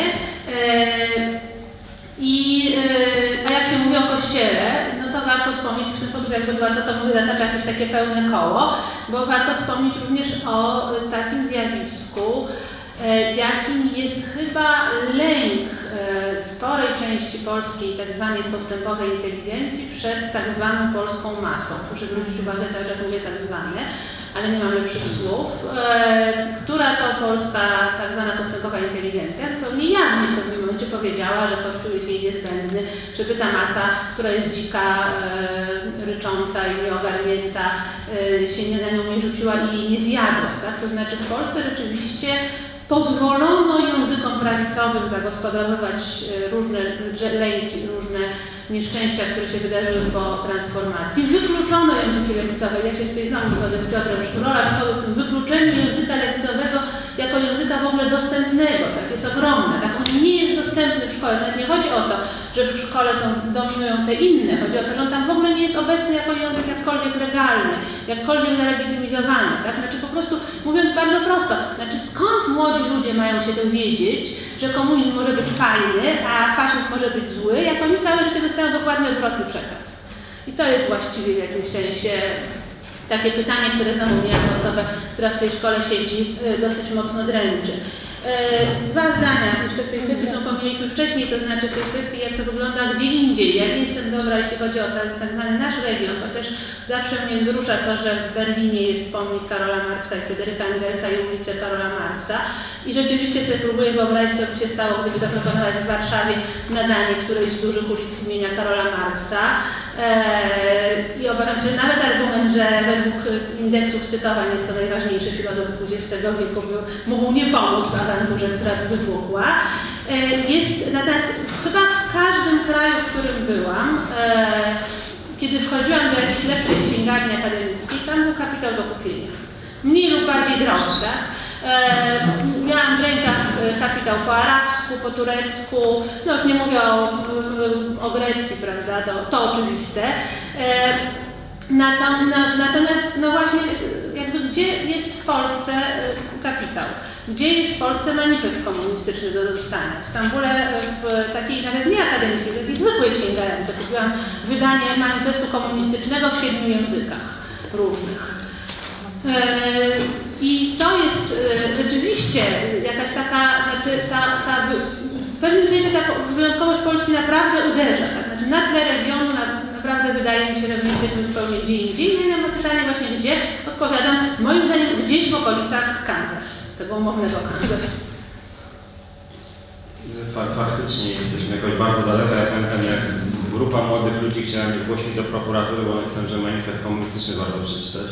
A jak się mówi o Kościele, no to warto wspomnieć w ten sposób, jakby była to, co mówię, zatacza jakieś takie pełne koło, bo warto wspomnieć również o takim zjawisku, jakim jest chyba lęk sporej części polskiej tak zwanej postępowej inteligencji przed tak zwaną polską masą. Proszę zwrócić uwagę, cały czas mówię tak zwane, ale nie mamy lepszych słów, która to polska tak zwana postępowa inteligencja zupełnie jawnie w pewnym momencie powiedziała, że Kościół jest jej niezbędny, żeby ta masa, która jest dzika, rycząca i nieogarnięta, się na nią nie rzuciła i jej nie zjadła. Tak? To znaczy w Polsce rzeczywiście pozwolono językom prawicowym zagospodarować różne lęki, różne nieszczęścia, które się wydarzyły po transformacji. Wykluczono języki lewicowe. Ja się tutaj znowu zgodzę z Piotrem, że rola szkoły w tym wykluczeniu języka lewicowego jako języka w ogóle dostępnego, tak, jest ogromna. Tak, on nie jest dostępny w szkole. Nawet nie chodzi o to, że w szkole dominują te inne. Chodzi o to, że on tam w ogóle nie jest obecny jako język jakkolwiek legalny, jakkolwiek zalegitymizowany. Tak? Znaczy po prostu, mówiąc bardzo prosto, znaczy skąd młodzi ludzie mają się dowiedzieć, że komunizm może być fajny, a faszyzm może być zły, jak oni całe życie dostają dokładnie odwrotny przekaz. I to jest właściwie w jakimś sensie takie pytanie, które znowu mnie jako osobę, która w tej szkole siedzi, dosyć mocno dręczy. Dwa zdania jeszcze w tej kwestii, którą powiedzieliśmy wcześniej, to znaczy w tej kwestii, jak to wygląda gdzie indziej. Ja nie jestem dobra, jeśli chodzi o tak zwany nasz region, chociaż zawsze mnie wzrusza to, że w Berlinie jest pomnik Karola Marksa i Fryderyka Engelsa i ulice Karola Marksa. I rzeczywiście sobie próbuję wyobrazić, co by się stało, gdyby zaproponować w Warszawie nadanie którejś z dużych ulic imienia Karola Marksa. I obawiam się, że nawet argument, że według indeksów cytowań jest to najważniejszy filozof XX wieku, mógł nie pomóc w awanturze, która wybuchła. Natomiast chyba w każdym kraju, w którym byłam, kiedy wchodziłam do jakiejś lepszej księgarni akademickiej, tam był kapitał do kupienia. Mniej lub bardziej drogi, tak? Miałam w rękach kapitał po arabsku, po turecku, no już nie mówię o Grecji, prawda, to oczywiste. Natomiast no właśnie jakby gdzie jest w Polsce kapitał? Gdzie jest w Polsce manifest komunistyczny do dostania? W Stambule w takiej nawet nie akademickiej, takiej zwykłej księgarence kupiłam wydanie manifestu komunistycznego w 7 językach różnych. I to jest rzeczywiście jakaś taka, znaczy w pewnym sensie ta wyjątkowość Polski naprawdę uderza. Tak? Znaczy na tle regionu naprawdę wydaje mi się, że my jesteśmy zupełnie gdzie indziej. No i na pytanie właśnie gdzie, odpowiadam, moim zdaniem gdzieś w okolicach Kansas, tego umownego Kansas. Faktycznie jesteśmy jakoś bardzo daleko. Ja pamiętam, jak grupa młodych ludzi chciała mnie zgłosić do prokuratury, bo napisałem, że manifest komunistyczny warto przeczytać.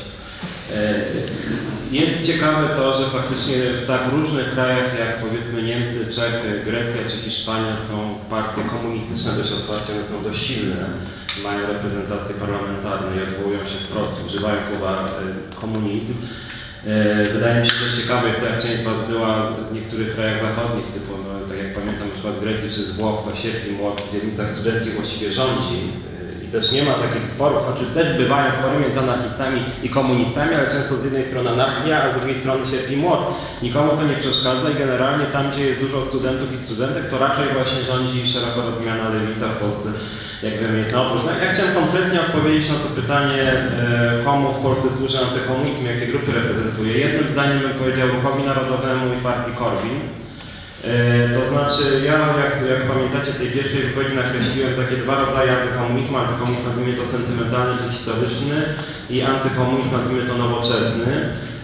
Jest ciekawe to, że faktycznie w tak różnych krajach jak powiedzmy Niemcy, Czechy, Grecja czy Hiszpania są partie komunistyczne dość otwarcie, one są dość silne, mają reprezentację parlamentarną i odwołują się wprost, używają słowa komunizm. Wydaje mi się, że ciekawe jest to, jak część z Was była w niektórych krajach zachodnich, typu, no, tak jak pamiętam na przykład z Grecji czy z Włoch, to sierp i młot w dzielnicach studenckich właściwie rządzi. Też nie ma takich sporów, znaczy też bywają spory między anarchistami i komunistami, ale często z jednej strony anarchia, a z drugiej strony sierp i młot. Nikomu to nie przeszkadza i generalnie tam, gdzie jest dużo studentów i studentek, to raczej właśnie rządzi szeroko rozumiana lewica w Polsce, jak wiemy, jest na odwrót. Ja chciałem konkretnie odpowiedzieć na to pytanie, komu w Polsce służy antykomunizm, jakie grupy reprezentuje. Jednym zdaniem bym powiedział Ruchowi Narodowemu i partii Korwin. To znaczy, ja jak pamiętacie w tej pierwszej wypowiedzi nakreśliłem takie dwa rodzaje antykomunizmu. Antykomunizm nazwijmy to sentymentalny czy historyczny i antykomunizm nazwijmy to nowoczesny. To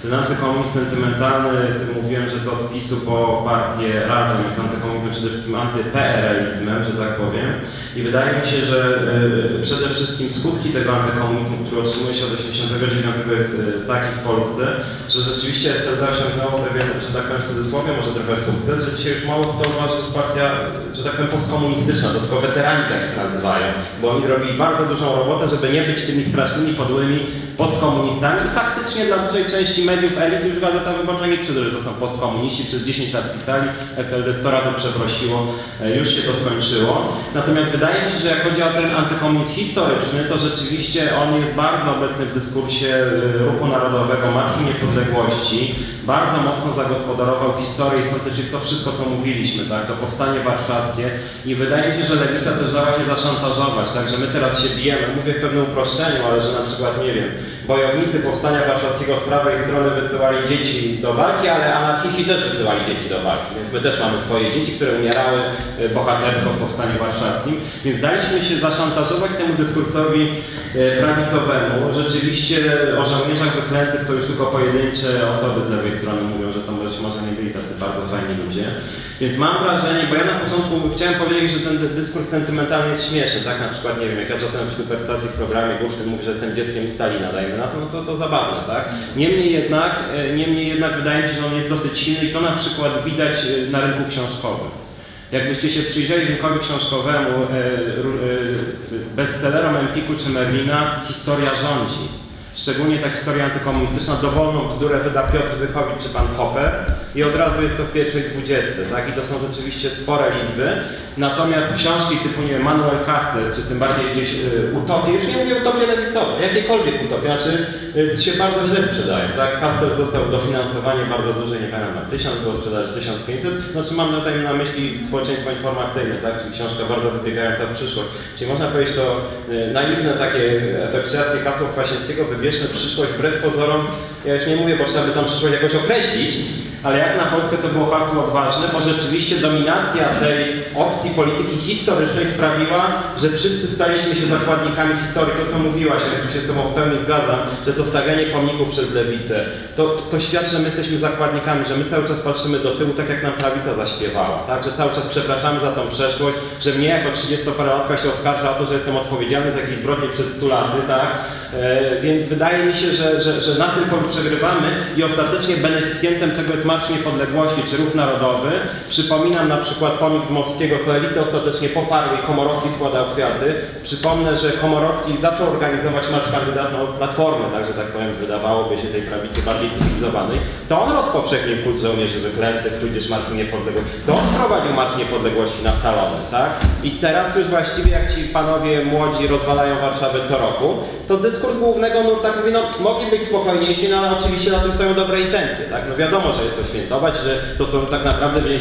Ten antykomunizm sentymentalny, mówiłem, że z odpisu po partię Razem jest antykomunizmem przede wszystkim antyPRL-izmem, że tak powiem. I wydaje mi się, że przede wszystkim skutki tego antykomunizmu, który otrzymuje się od 1989 jest taki w Polsce, że rzeczywiście SLD osiągnęło pewien, że tak powiem w cudzysłowie, może trochę sukces, że dzisiaj już mało kto uważa, że jest partia, że tak powiem postkomunistyczna, to tylko weterani takich nazywają, bo oni robili bardzo dużą robotę, żeby nie być tymi strasznymi, podłymi postkomunistami i faktycznie dla dużej części mediów elit już Gazeta Wyborcza nie przyda, że to są postkomuniści, przez 10 lat pisali, SLD 100 razy przeprosiło, już się to skończyło. Natomiast wydaje mi się, że jak chodzi o ten antykomunizm historyczny, to rzeczywiście on jest bardzo obecny w dyskursie Ruchu Narodowego, Marszu Niepodległości, bardzo mocno zagospodarował historię i stąd też jest to wszystko, co mówiliśmy, tak, to powstanie warszawskie i wydaje mi się, że lewica też dała się zaszantażować, tak, że my teraz się bijemy, mówię w pewnym uproszczeniu, ale że na przykład, nie wiem, bojownicy powstania warszawskiego z prawej strony wysyłali dzieci do walki, ale anarchiści też wysyłali dzieci do walki, więc my też mamy swoje dzieci, które umierały bohatersko w powstaniu warszawskim, więc daliśmy się zaszantażować temu dyskursowi prawicowemu. Rzeczywiście o żołnierzach wyklętych to już tylko pojedyncze osoby z lewej strony mówią, że to być może nie byli tacy bardzo fajni ludzie. Więc mam wrażenie, bo ja na początku chciałem powiedzieć, że ten dyskurs sentymentalny jest śmieszny, tak? Na przykład, nie wiem, jak ja czasem w Superstacji w programie Górsztyn mówi, że jestem dzieckiem Stalina, dajmy na to, no to zabawne, tak? Niemniej jednak wydaje mi się, że on jest dosyć silny i to na przykład widać na rynku książkowym. Jakbyście się przyjrzeli rynkowi książkowemu, bestsellerom Empiku czy Merlina, historia rządzi. Szczególnie ta historia antykomunistyczna, dowolną bzdurę wyda Piotr Zychowicz czy pan Koper i od razu jest to w pierwszej 20, tak? I to są rzeczywiście spore liczby. Natomiast książki typu, nie wiem, Manuel Castells, czy tym bardziej gdzieś utopie, już nie mówię utopie lewicowe, jakiekolwiek utopie, znaczy się bardzo źle sprzedają, tak? Castells dostał dofinansowanie bardzo duże, nie pamiętam, 1000 było sprzedaży 1500, znaczy mam tutaj na myśli społeczeństwo informacyjne, tak? Czyli książka bardzo wybiegająca w przyszłość. Czyli można powiedzieć to naiwne takie efekciarskie hasło Kwaśniewskiego, wybierzmy przyszłość wbrew pozorom, ja już nie mówię, bo trzeba by tą przyszłość jakoś określić, ale jak na Polskę to było hasło odważne, bo rzeczywiście dominacja tej opcji polityki historycznej sprawiła, że wszyscy staliśmy się zakładnikami historii. To, co mówiłaś, ja tu się z Tobą w pełni zgadzam, że to stawianie pomników przez lewicę, to świadczy, że my jesteśmy zakładnikami, że my cały czas patrzymy do tyłu, tak jak nam prawica zaśpiewała, tak? Że cały czas przepraszamy za tą przeszłość, że mnie jako 30-parolatka się oskarża o to, że jestem odpowiedzialny za jakieś zbrodnie przed 100 laty, tak? Więc wydaje mi się, że na tym polu przegrywamy i ostatecznie beneficjentem tego jest Marsz Niepodległości czy Ruch Narodowy. Przypominam na przykład pomnik Dmowskiego, co elity ostatecznie poparły i Komorowski składał kwiaty. Przypomnę, że Komorowski zaczął organizować marsz kandydatów Platformy, tak, że tak powiem, wydawałoby się tej prawicy bardziej cywilizowanej. To on rozpowszechnił kult żołnierzy wyklętych, tudzież Marsz Niepodległości. To on wprowadził Marsz Niepodległości na salony, tak? I teraz już właściwie jak ci panowie młodzi rozwalają Warszawę co roku, to dyskurs głównego nurta mówi, no mogli być spokojniejsi, no ale oczywiście na tym stoją dobre intencje, tak? No wiadomo, że jest to świętować, że to są tak naprawdę w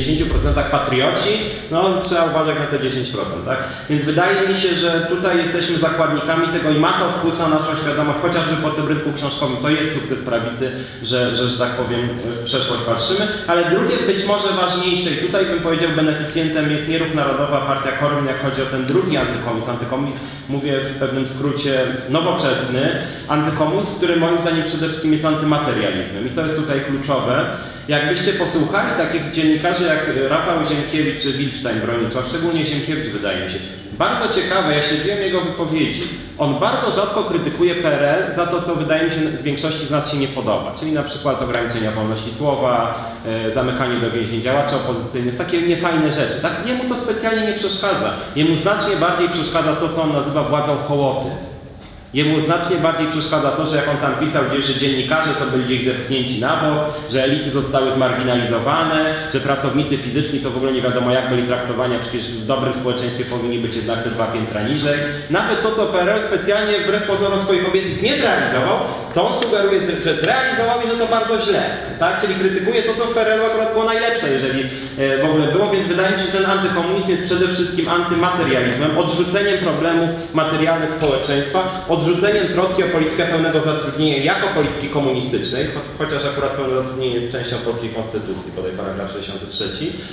90% patrioci, no trzeba uważać na te 10%, tak? Więc wydaje mi się, że tutaj jesteśmy zakładnikami tego i ma to wpływ na naszą świadomość, chociażby po tym rynku książkowym, to jest sukces prawicy, że tak powiem w przeszłość patrzymy, ale drugie być może ważniejsze i tutaj bym powiedział beneficjentem jest nie Ruch Narodowa, partia Korwin, jak chodzi o ten drugi antykomunizm, mówię w pewnym skrócie nowoczesny, antykomunizm, który moim zdaniem przede wszystkim jest antymaterializmem i to jest tutaj kluczowe. Jakbyście posłuchali takich dziennikarzy jak Rafał Ziemkiewicz czy Wilstein Bronisław, szczególnie Ziemkiewicz wydaje mi się, bardzo ciekawe, ja śledziłem jego wypowiedzi. On bardzo rzadko krytykuje PRL za to, co wydaje mi się większości z nas się nie podoba, czyli na przykład ograniczenia wolności słowa, zamykanie do więzień działaczy opozycyjnych, takie niefajne rzeczy. Tak? Jemu to specjalnie nie przeszkadza. Jemu znacznie bardziej przeszkadza to, co on nazywa władzą hołoty. Jemu znacznie bardziej przeszkadza to, że jak on tam pisał gdzieś, że dziennikarze to byli gdzieś zepchnięci na bok, że elity zostały zmarginalizowane, że pracownicy fizyczni to w ogóle nie wiadomo jak byli traktowani, a przecież w dobrym społeczeństwie powinni być jednak te 2 piętra niżej. Nawet to, co PRL specjalnie wbrew pozorom swoich obietnic nie zrealizował, to on sugeruje, że zrealizował i że to bardzo źle. Tak? Czyli krytykuje to, co w PRL-u akurat było najlepsze, jeżeli w ogóle było, więc wydaje mi się, że ten antykomunizm jest przede wszystkim antymaterializmem, odrzuceniem problemów materialnych społeczeństwa, odrzuceniem troski o politykę pełnego zatrudnienia jako polityki komunistycznej, chociaż akurat pełne zatrudnienie jest częścią polskiej konstytucji, podaj paragraf 63,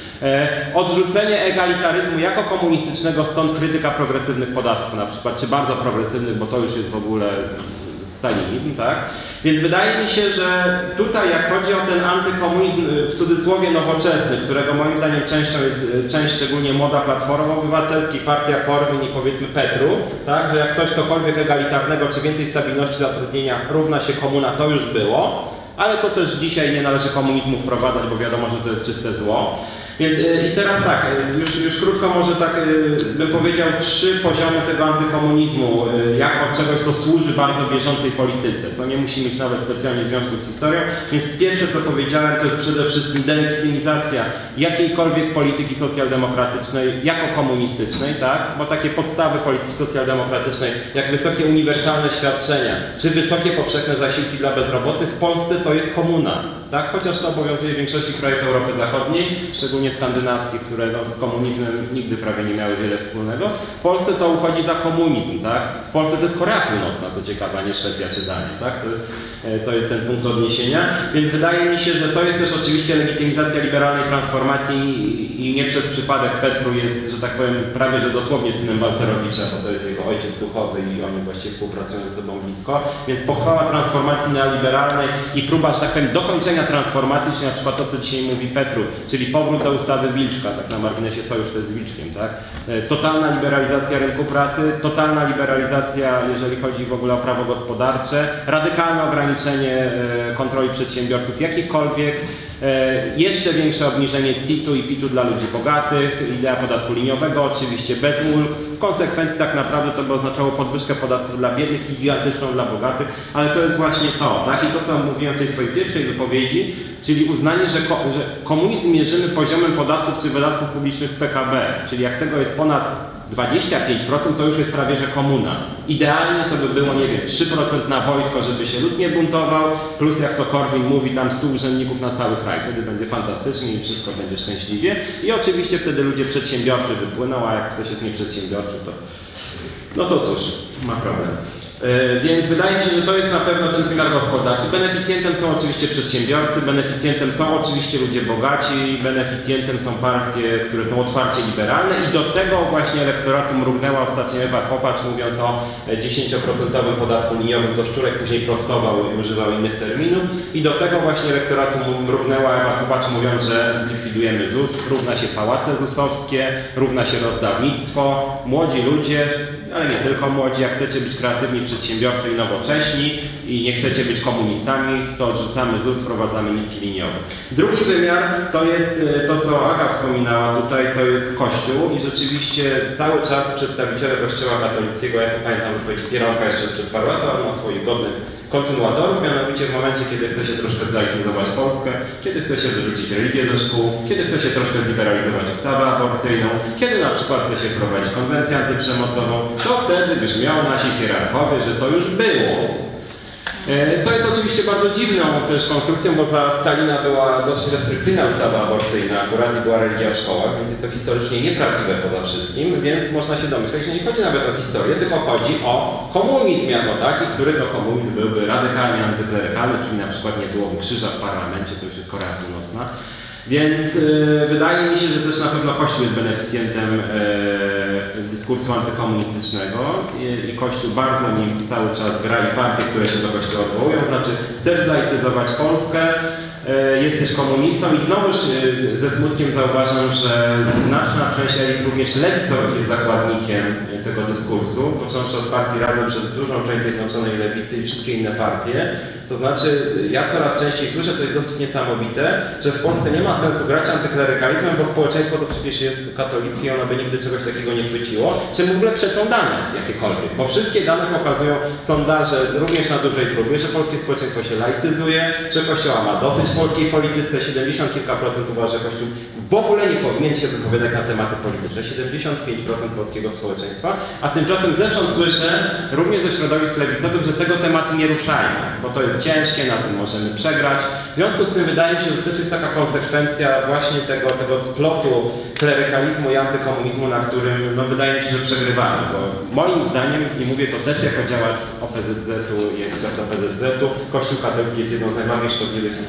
odrzucenie egalitaryzmu jako komunistycznego, stąd krytyka progresywnych podatków na przykład, czy bardzo progresywnych, bo to już jest w ogóle stalinizm, tak? Więc wydaje mi się, że tutaj jak chodzi o ten antykomunizm w cudzysłowie nowoczesny, którego moim zdaniem częścią jest część szczególnie młoda Platformy Obywatelskiej, partia Korwin i powiedzmy Petru, tak? Że jak ktoś cokolwiek egalitarnego czy więcej stabilności zatrudnienia równa się komuna, to już było, ale to też dzisiaj nie należy komunizmu wprowadzać, bo wiadomo, że to jest czyste zło. Więc i teraz tak, już krótko może tak bym powiedział 3 poziomy tego antykomunizmu, jak od czegoś, co służy bardzo bieżącej polityce, co nie musi mieć nawet specjalnie związku z historią. Więc pierwsze, co powiedziałem, to jest przede wszystkim delegitymizacja jakiejkolwiek polityki socjaldemokratycznej jako komunistycznej, tak? Bo takie podstawy polityki socjaldemokratycznej, jak wysokie uniwersalne świadczenia, czy wysokie powszechne zasiłki dla bezrobotnych, w Polsce to jest komuna. Tak? Chociaż to obowiązuje w większości krajów Europy Zachodniej, szczególnie skandynawskich, które z komunizmem nigdy prawie nie miały wiele wspólnego. W Polsce to uchodzi za komunizm, tak? W Polsce to jest Korea Północna, co ciekawe, a nie Szwecja czy Dania, tak? To jest ten punkt odniesienia. Więc wydaje mi się, że to jest też oczywiście legitymizacja liberalnej transformacji i nie przez przypadek Petru jest, że tak powiem, prawie że dosłownie synem Balcerowicza, bo to jest jego ojciec duchowy i oni właściwie współpracują ze sobą blisko. Więc pochwała transformacji neoliberalnej i próba, że tak powiem, dokończenia transformacji, czyli na przykład to, co dzisiaj mówi Petru, czyli powrót do ustawy Wilczka, tak na marginesie sojusz to jest z Wilczkiem, tak? Totalna liberalizacja rynku pracy, totalna liberalizacja, jeżeli chodzi w ogóle o prawo gospodarcze, radykalne ograniczenie kontroli przedsiębiorców jakichkolwiek, jeszcze większe obniżenie CIT-u i PIT-u dla ludzi bogatych, idea podatku liniowego, oczywiście bez ulg. W konsekwencji tak naprawdę to by oznaczało podwyżkę podatków dla biednych i gigantyczną dla bogatych, ale to jest właśnie to, tak? I to, co mówiłem w tej swojej pierwszej wypowiedzi, czyli uznanie, że komunizm mierzymy poziomem podatków czy wydatków publicznych w PKB, czyli jak tego jest ponad 25%, to już jest prawie że komuna. Idealnie to by było, nie wiem, 3% na wojsko, żeby się lud nie buntował, plus jak to Korwin mówi, tam 100 urzędników na cały kraj. Wtedy będzie fantastycznie i wszystko będzie szczęśliwie. I oczywiście wtedy ludzie przedsiębiorczy wypłyną, a jak ktoś jest nieprzedsiębiorczy, to no to cóż, ma problem. Więc wydaje mi się, że to jest na pewno ten wymiar gospodarczy. Beneficjentem są oczywiście przedsiębiorcy, beneficjentem są oczywiście ludzie bogaci, beneficjentem są partie, które są otwarcie liberalne i do tego właśnie elektoratu mrugnęła ostatnio Ewa Kopacz, mówiąc o 10% podatku liniowym, co Szczurek później prostował i używał innych terminów. I do tego właśnie elektoratu mrugnęła Ewa Kopacz, mówiąc, że zlikwidujemy ZUS, równa się pałace ZUS-owskie, równa się rozdawnictwo, młodzi ludzie, ale nie tylko młodzi, jak chcecie być kreatywni, przedsiębiorczy i nowocześni i nie chcecie być komunistami, to odrzucamy ZUS, wprowadzamy niski liniowy. Drugi wymiar to jest to, co Aga wspominała tutaj, to jest Kościół i rzeczywiście cały czas przedstawiciele Kościoła katolickiego, ja tu pamiętam wypowiedzi Pieronka jeszcze przed paru lat, on ma swoich godnych kontynuatorów, mianowicie w momencie, kiedy chce się troszkę zlaicyzować Polskę, kiedy chce się wyrzucić religię ze szkół, kiedy chce się troszkę zliberalizować ustawę aborcyjną, kiedy na przykład chce się wprowadzić konwencję antyprzemocową, to wtedy brzmią nasi hierarchowie, że to już było. Co jest oczywiście bardzo dziwną też konstrukcją, bo za Stalina była dość restrykcyjna ustawa aborcyjna, akurat i była religia w szkołach, więc jest to historycznie nieprawdziwe poza wszystkim, więc można się domyśleć, że nie chodzi nawet o historię, tylko chodzi o komunizm jako taki, który to komunizm byłby radykalnie antyklerykalny, czyli na przykład nie byłoby krzyża w parlamencie, to już jest Korea Północna. Więc wydaje mi się, że też na pewno Kościół jest beneficjentem dyskursu antykomunistycznego i Kościół bardzo nim cały czas gra i partie, które się do Kościoła odwołują, znaczy chcesz zlaicyzować Polskę, jesteś komunistą i znowuż ze smutkiem zauważam, że znaczna część elit, również lewicowych, jest zakładnikiem tego dyskursu, począwszy od partii Razem przez dużą część Zjednoczonej Lewicy i wszystkie inne partie. To znaczy, ja coraz częściej słyszę, to jest dosyć niesamowite, że w Polsce nie ma sensu grać antyklerykalizmem, bo społeczeństwo to przecież jest katolickie i ono by nigdy czegoś takiego nie chwyciło, czy w ogóle przeczą dane jakiekolwiek, bo wszystkie dane pokazują sondaże również na dużej próbie, że polskie społeczeństwo się laicyzuje, że Kościoła ma dosyć w polskiej polityce, 70 kilka procent uważa, że Kościół w ogóle nie powinien się wypowiadać na tematy polityczne, 75% polskiego społeczeństwa, a tymczasem zewsząd słyszę, również ze środowisk lewicowych, że tego tematu nie ruszają, bo to jest ciężkie, na tym możemy przegrać. W związku z tym wydaje mi się, że też jest taka konsekwencja właśnie tego splotu klerykalizmu i antykomunizmu, na którym no, wydaje mi się, że przegrywamy, bo moim zdaniem, i mówię to też jako działacz OPZZ-u i ekspert OPZZ-u, Kościół katolicki jest jedną z najbardziej szkodliwych instytucji w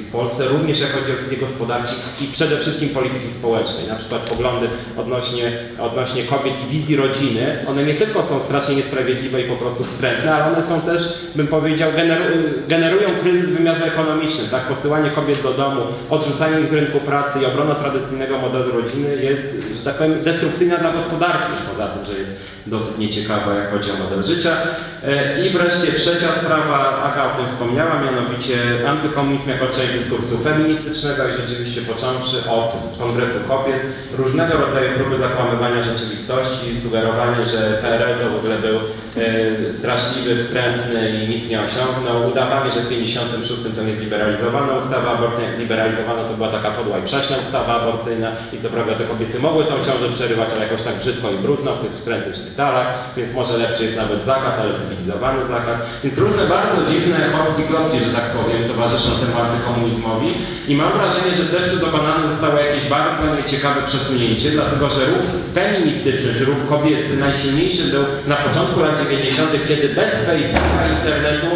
w Polsce, również jak chodzi o wizję gospodarki i przede wszystkim polityki społecznej. Na przykład poglądy odnośnie kobiet i wizji rodziny, one nie tylko są strasznie niesprawiedliwe i po prostu wstrętne, ale one są też, bym powiedział, generują kryzys w wymiarze ekonomicznym. Tak? Posyłanie kobiet do domu, odrzucanie ich z rynku pracy i obrona tradycyjnego modelu rodziny jest, że tak powiem, destrukcyjna dla gospodarki, już poza tym, że jest dosyć nieciekawa, jak chodzi o model życia. I wreszcie trzecia sprawa, Aga o tym wspomniała, mianowicie antykomunizm jako część dyskursu feministycznego i rzeczywiście począwszy od Kongresu Kobiet, różnego rodzaju próby zakłamywania rzeczywistości, sugerowanie, że PRL to w ogóle był straszliwy, wstrętny i nic nie osiągnął, udawanie, że w 1956 to nie zliberalizowano ustawa aborcyjna, jak zliberalizowano to była taka podła i prześna ustawa aborcyjna i co prawda te kobiety mogły tą ciążę przerywać, ale jakoś tak brzydko i brudno w tych wstrętnych szpitalach, więc może lepszy jest nawet zakaz, ale cywilizowany zakaz. Więc różne bardzo dziwne chłopskie klocki, że tak powiem, towarzyszą temu antykomunizmowi i mam wrażenie, że też tu dokonane zostało jakieś bardzo nieciekawe przesunięcie, dlatego że ruch feministyczny, czy ruch kobiety najsilniejszy był na początku lat 90., kiedy bez Facebooka i internetu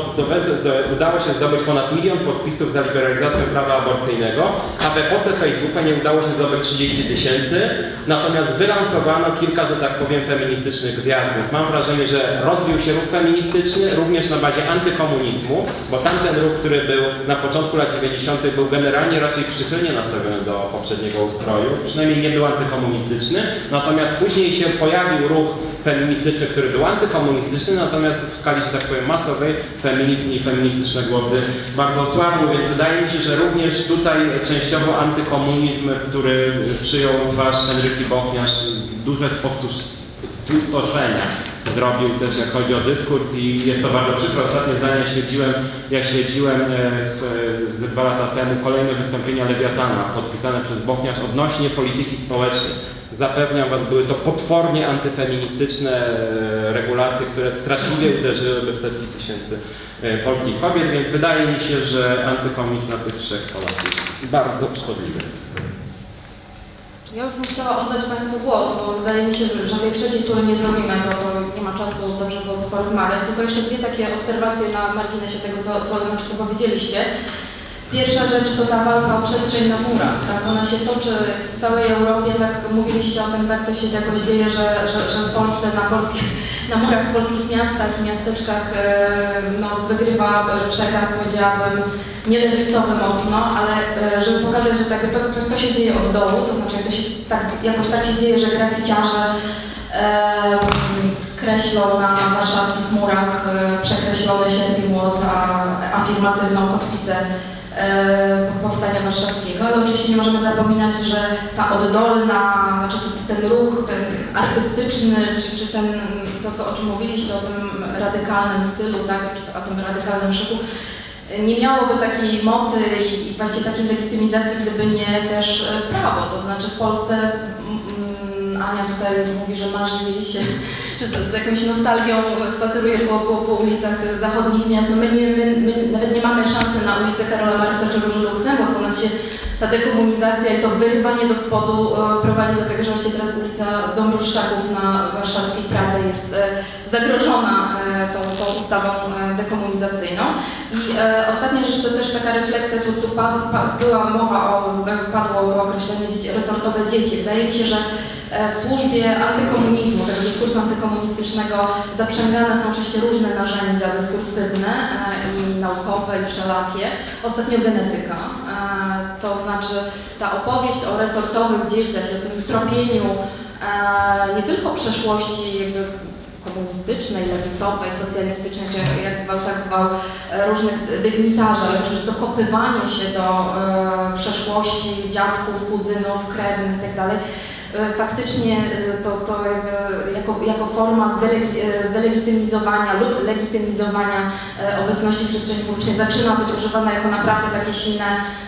udało się zdobyć ponad 1 000 000 podpisów za liberalizację prawa aborcyjnego, a w epoce Facebooka nie udało się zdobyć 30 000, natomiast wylansowano kilka, że tak powiem, feministycznych gwiazd, więc mam wrażenie, że rozwił się ruch feministyczny również na bazie antykomunizmu, bo tamten ruch, który był na początku lat 90., był generalnie raczej przychylnie nastawiony do poprzedniego ustroju, przynajmniej nie był antykomunistyczny, natomiast później się pojawił ruch feministyczny, który był antykomunistyczny, natomiast w skali, że tak powiem, masowej feminizm i feministyczne głosy bardzo słabły, więc wydaje mi się, że również tutaj częściowo antykomunizm, który przyjął twarz Henryki Bochniarz, duże spustoszenia zrobił też, jak chodzi o dyskurs i jest to bardzo przykre. Ostatnie zdanie śledziłem ze 2 lata temu kolejne wystąpienia Lewiatana podpisane przez Bochniarz odnośnie polityki społecznej. Zapewniam Was, były to potwornie antyfeministyczne regulacje, które straszliwie uderzyłyby w setki tysięcy polskich kobiet, więc wydaje mi się, że antykomunizm na tych 3 polach jest bardzo szkodliwy. Ja już bym chciała oddać Państwu głos, bo wydaje mi się, że tej trzeciej tury nie zrobimy, bo to nie ma czasu dobrze porozmawiać. Tylko jeszcze 2 takie obserwacje na marginesie tego, co powiedzieliście. Pierwsza rzecz to ta walka o przestrzeń na murach. Tak? Ona się toczy w całej Europie, tak mówiliście o tym, tak to się jakoś dzieje, że w Polsce, na murach w polskich miastach i miasteczkach no, wygrywa przekaz, powiedziałabym, nie lewicowy mocno, ale żeby pokazać, że tak, to się dzieje od dołu, to znaczy to się jakoś tak się dzieje, że graficiarze kreślą na warszawskich murach przekreślony sierp i młot, afirmatywną kotwicę powstania warszawskiego, ale oczywiście nie możemy zapominać, że ta oddolna, znaczy ten ruch ten artystyczny, czy to, o czym mówiliście, o tym radykalnym stylu, tak, czy o tym radykalnym szyku, nie miałoby takiej mocy i właściwie takiej legitymizacji, gdyby nie też prawo. To znaczy w Polsce, Ania tutaj mówi, że marzy jej się, czy z jakąś nostalgią spaceruje po ulicach zachodnich miast. No my nawet nie mamy szansy na ulicę Karola Marksa czy Róży Luksemburg. U nas się ta dekomunizacja i to wyrywanie do spodu prowadzi do tego, że właściwie teraz ulica Dąbrowszczaków na warszawskiej Pradze jest zagrożona tą ustawą dekomunizacyjną. I ostatnia rzecz to też taka refleksja, tu była mowa padło to określenie resortowe dzieci. Wydaje mi się, że w służbie antykomunizmu, tego dyskursu antykomunistycznego zaprzęgane są oczywiście różne narzędzia dyskursywne i naukowe i wszelakie. Ostatnio genetyka, to znaczy ta opowieść o resortowych dzieciach i o tym tropieniu nie tylko przeszłości jakby komunistycznej, lewicowej, socjalistycznej, czy jak zwał, tak zwał, różnych dygnitarzy, ale też dokopywanie się do przeszłości dziadków, kuzynów, krewnych itd. Faktycznie to jako forma zdelegitymizowania lub legitymizowania obecności w przestrzeni publicznej zaczyna być używana jako naprawdę takie silne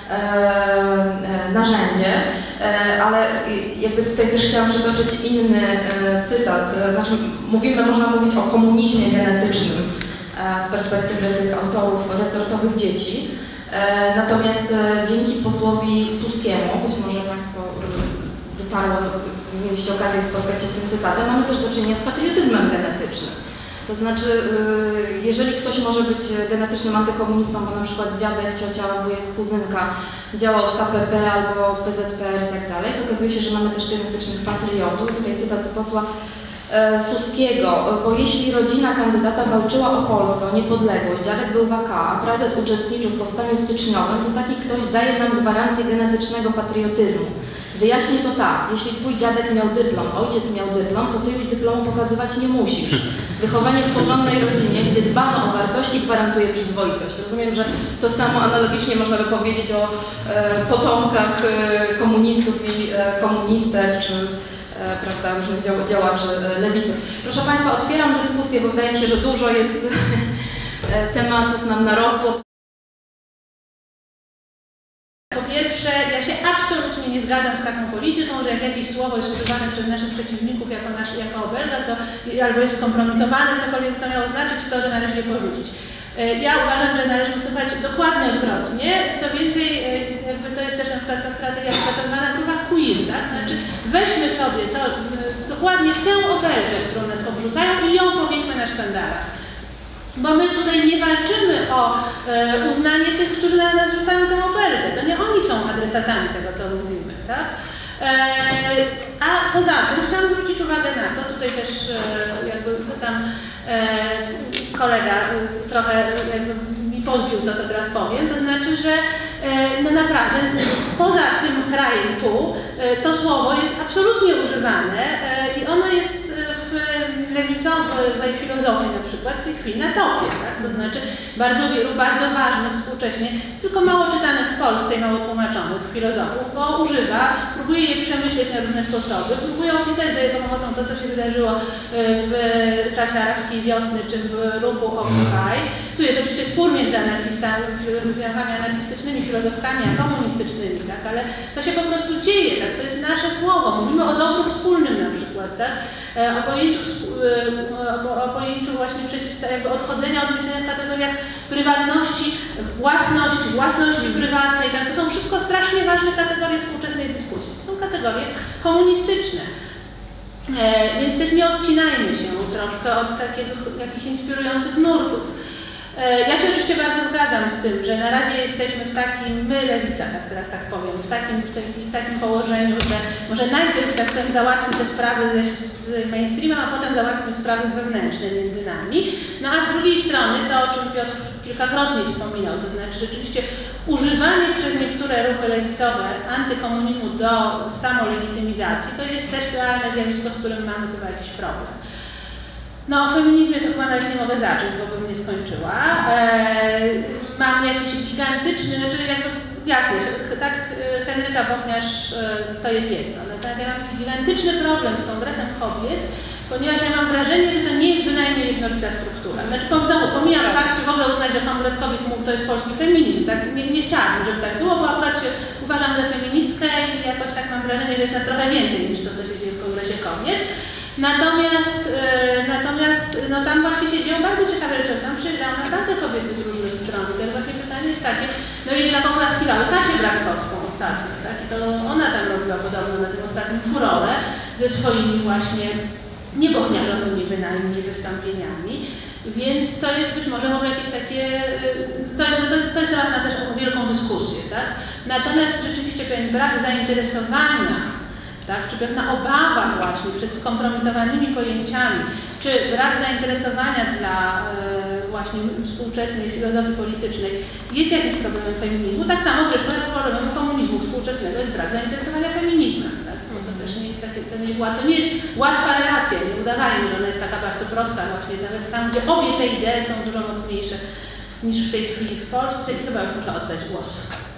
narzędzie, ale jakby tutaj też chciałam przytoczyć inny cytat, znaczy można mówić o komunizmie genetycznym z perspektywy tych autorów resortowych dzieci, natomiast dzięki posłowi Suskiemu, być może Państwo mieliście okazję spotkać się z tym cytatem, mamy też do czynienia z patriotyzmem genetycznym. To znaczy, jeżeli ktoś może być genetycznym antykomunistą, bo na przykład dziadek, ciocia, wujek, kuzynka działał w KPP albo w PZPR i tak dalej, to okazuje się, że mamy też genetycznych patriotów. I tutaj cytat z posła Suskiego, bo jeśli rodzina kandydata walczyła o Polskę, o niepodległość, dziadek był w AK, a pradziad uczestniczył w powstaniu styczniowym, to taki ktoś daje nam gwarancję genetycznego patriotyzmu. Wyjaśnię to tak, jeśli twój dziadek miał dyplom, ojciec miał dyplom, to ty już dyplomu pokazywać nie musisz. Wychowanie w porządnej rodzinie, gdzie dbano o wartości, gwarantuje przyzwoitość. Rozumiem, że to samo analogicznie można by powiedzieć o potomkach komunistów i komunistek, czy prawda, różnych działaczy lewicy. Proszę Państwa, otwieram dyskusję, bo wydaje mi się, że dużo jest tematów nam narosło. Po pierwsze, ja się absolutnie nie zgadzam z taką polityką, że jak jakieś słowo jest używane przez naszych przeciwników jako obelga, to albo jest skompromitowane, cokolwiek to miało znaczyć, to, że należy je porzucić. Ja uważam, że należy postępować dokładnie odwrotnie. Co więcej, jakby to jest też na przykład ta strategia wypracowana w ruchach queer, tak? Znaczy weźmy sobie to, dokładnie tę obelgę, którą nas obrzucają i ją powieśmy na sztandarach. Bo my tutaj nie walczymy o uznanie tych, którzy nas narzucają tę obelgę. To nie oni są adresatami tego, co mówimy, tak? A poza tym chciałam zwrócić uwagę na to, tutaj też jakby tam kolega trochę jakby mi podbił to, co teraz powiem, to znaczy, że no naprawdę poza tym krajem tu to słowo jest absolutnie używane i ono jest w lewicowej filozofii na przykład w tej chwili na topie, tak? To znaczy bardzo wielu, bardzo ważnych współcześnie, tylko mało czytanych w Polsce i mało tłumaczonych filozofów, bo używa, próbuje je przemyśleć na różne sposoby, próbuje opisać za jego pomocą to, co się wydarzyło w czasie arabskiej wiosny czy w ruchu Occupy. Tu jest oczywiście spór między anarchistami, filozofami anarchistycznymi, filozofkami a komunistycznymi, tak? Ale to się po prostu dzieje, tak? To jest nasze słowo. Mówimy o dobru wspólnym na przykład, tak? O pojęciu właśnie jakby odchodzenia od myślenia w kategoriach prywatności, własności prywatnej, tak? To są wszystko strasznie ważne kategorie współczesnej dyskusji. To są kategorie komunistyczne. Więc też nie odcinajmy się troszkę od takich jakichś inspirujących nurtów. Ja się oczywiście bardzo zgadzam z tym, że na razie jesteśmy w takim, my lewica, tak teraz tak powiem, w takim położeniu, że może najpierw, tak powiem, załatwmy te sprawy z mainstreamem, a potem załatwmy sprawy wewnętrzne między nami. No a z drugiej strony to, o czym Piotr kilkakrotnie wspominał, to znaczy rzeczywiście używanie przez niektóre ruchy lewicowe antykomunizmu do samolegitymizacji, to jest też realne zjawisko, z którym mamy chyba jakiś problem. No o feminizmie to chyba nawet nie mogę zacząć, bo bym nie skończyła. Mam jakiś gigantyczny, znaczy jakby jasne, tak Henryka Bochniarz to jest jedno, ale tak, ja mam jakiś gigantyczny problem z Kongresem Kobiet, ponieważ ja mam wrażenie, że to nie jest bynajmniej jednolita struktura. Znaczy pomijam fakt, czy w ogóle uznać, że Kongres Kobiet to jest polski feminizm, tak? Nie chciałabym, żeby tak było, bo akurat się uważam za feministkę i jakoś tak mam wrażenie, że jest nas trochę więcej niż to, co się dzieje w Kongresie Kobiet. Natomiast no tam właśnie się dzieją bardzo ciekawe rzeczy. Tam przyjeżdżają naprawdę kobiety z różnych stron. I teraz właśnie pytanie jest takie, no i jednak oklaskiwały Kasię Bratkowską ostatnio, tak? I to ona tam robiła podobno na tym ostatnim furorę ze swoimi właśnie niebochniarzowymi bynajmniej wystąpieniami. Więc to jest być może w ogóle jakieś takie, to jest temat na też wielką dyskusję, tak? Natomiast rzeczywiście pewien brak zainteresowania, tak, czy pewna obawa właśnie przed skompromitowanymi pojęciami, czy brak zainteresowania dla właśnie współczesnej filozofii politycznej jest jakimś problemem feminizmu, tak samo zresztą jak problemem komunizmu współczesnego jest brak zainteresowania feminizmem. Tak? No to też nie jest takie, to nie jest łatwa relacja, nie udawajmy, że ona jest taka bardzo prosta właśnie, nawet tam, gdzie obie te idee są dużo mocniejsze niż w tej chwili w Polsce i chyba już muszę oddać głos.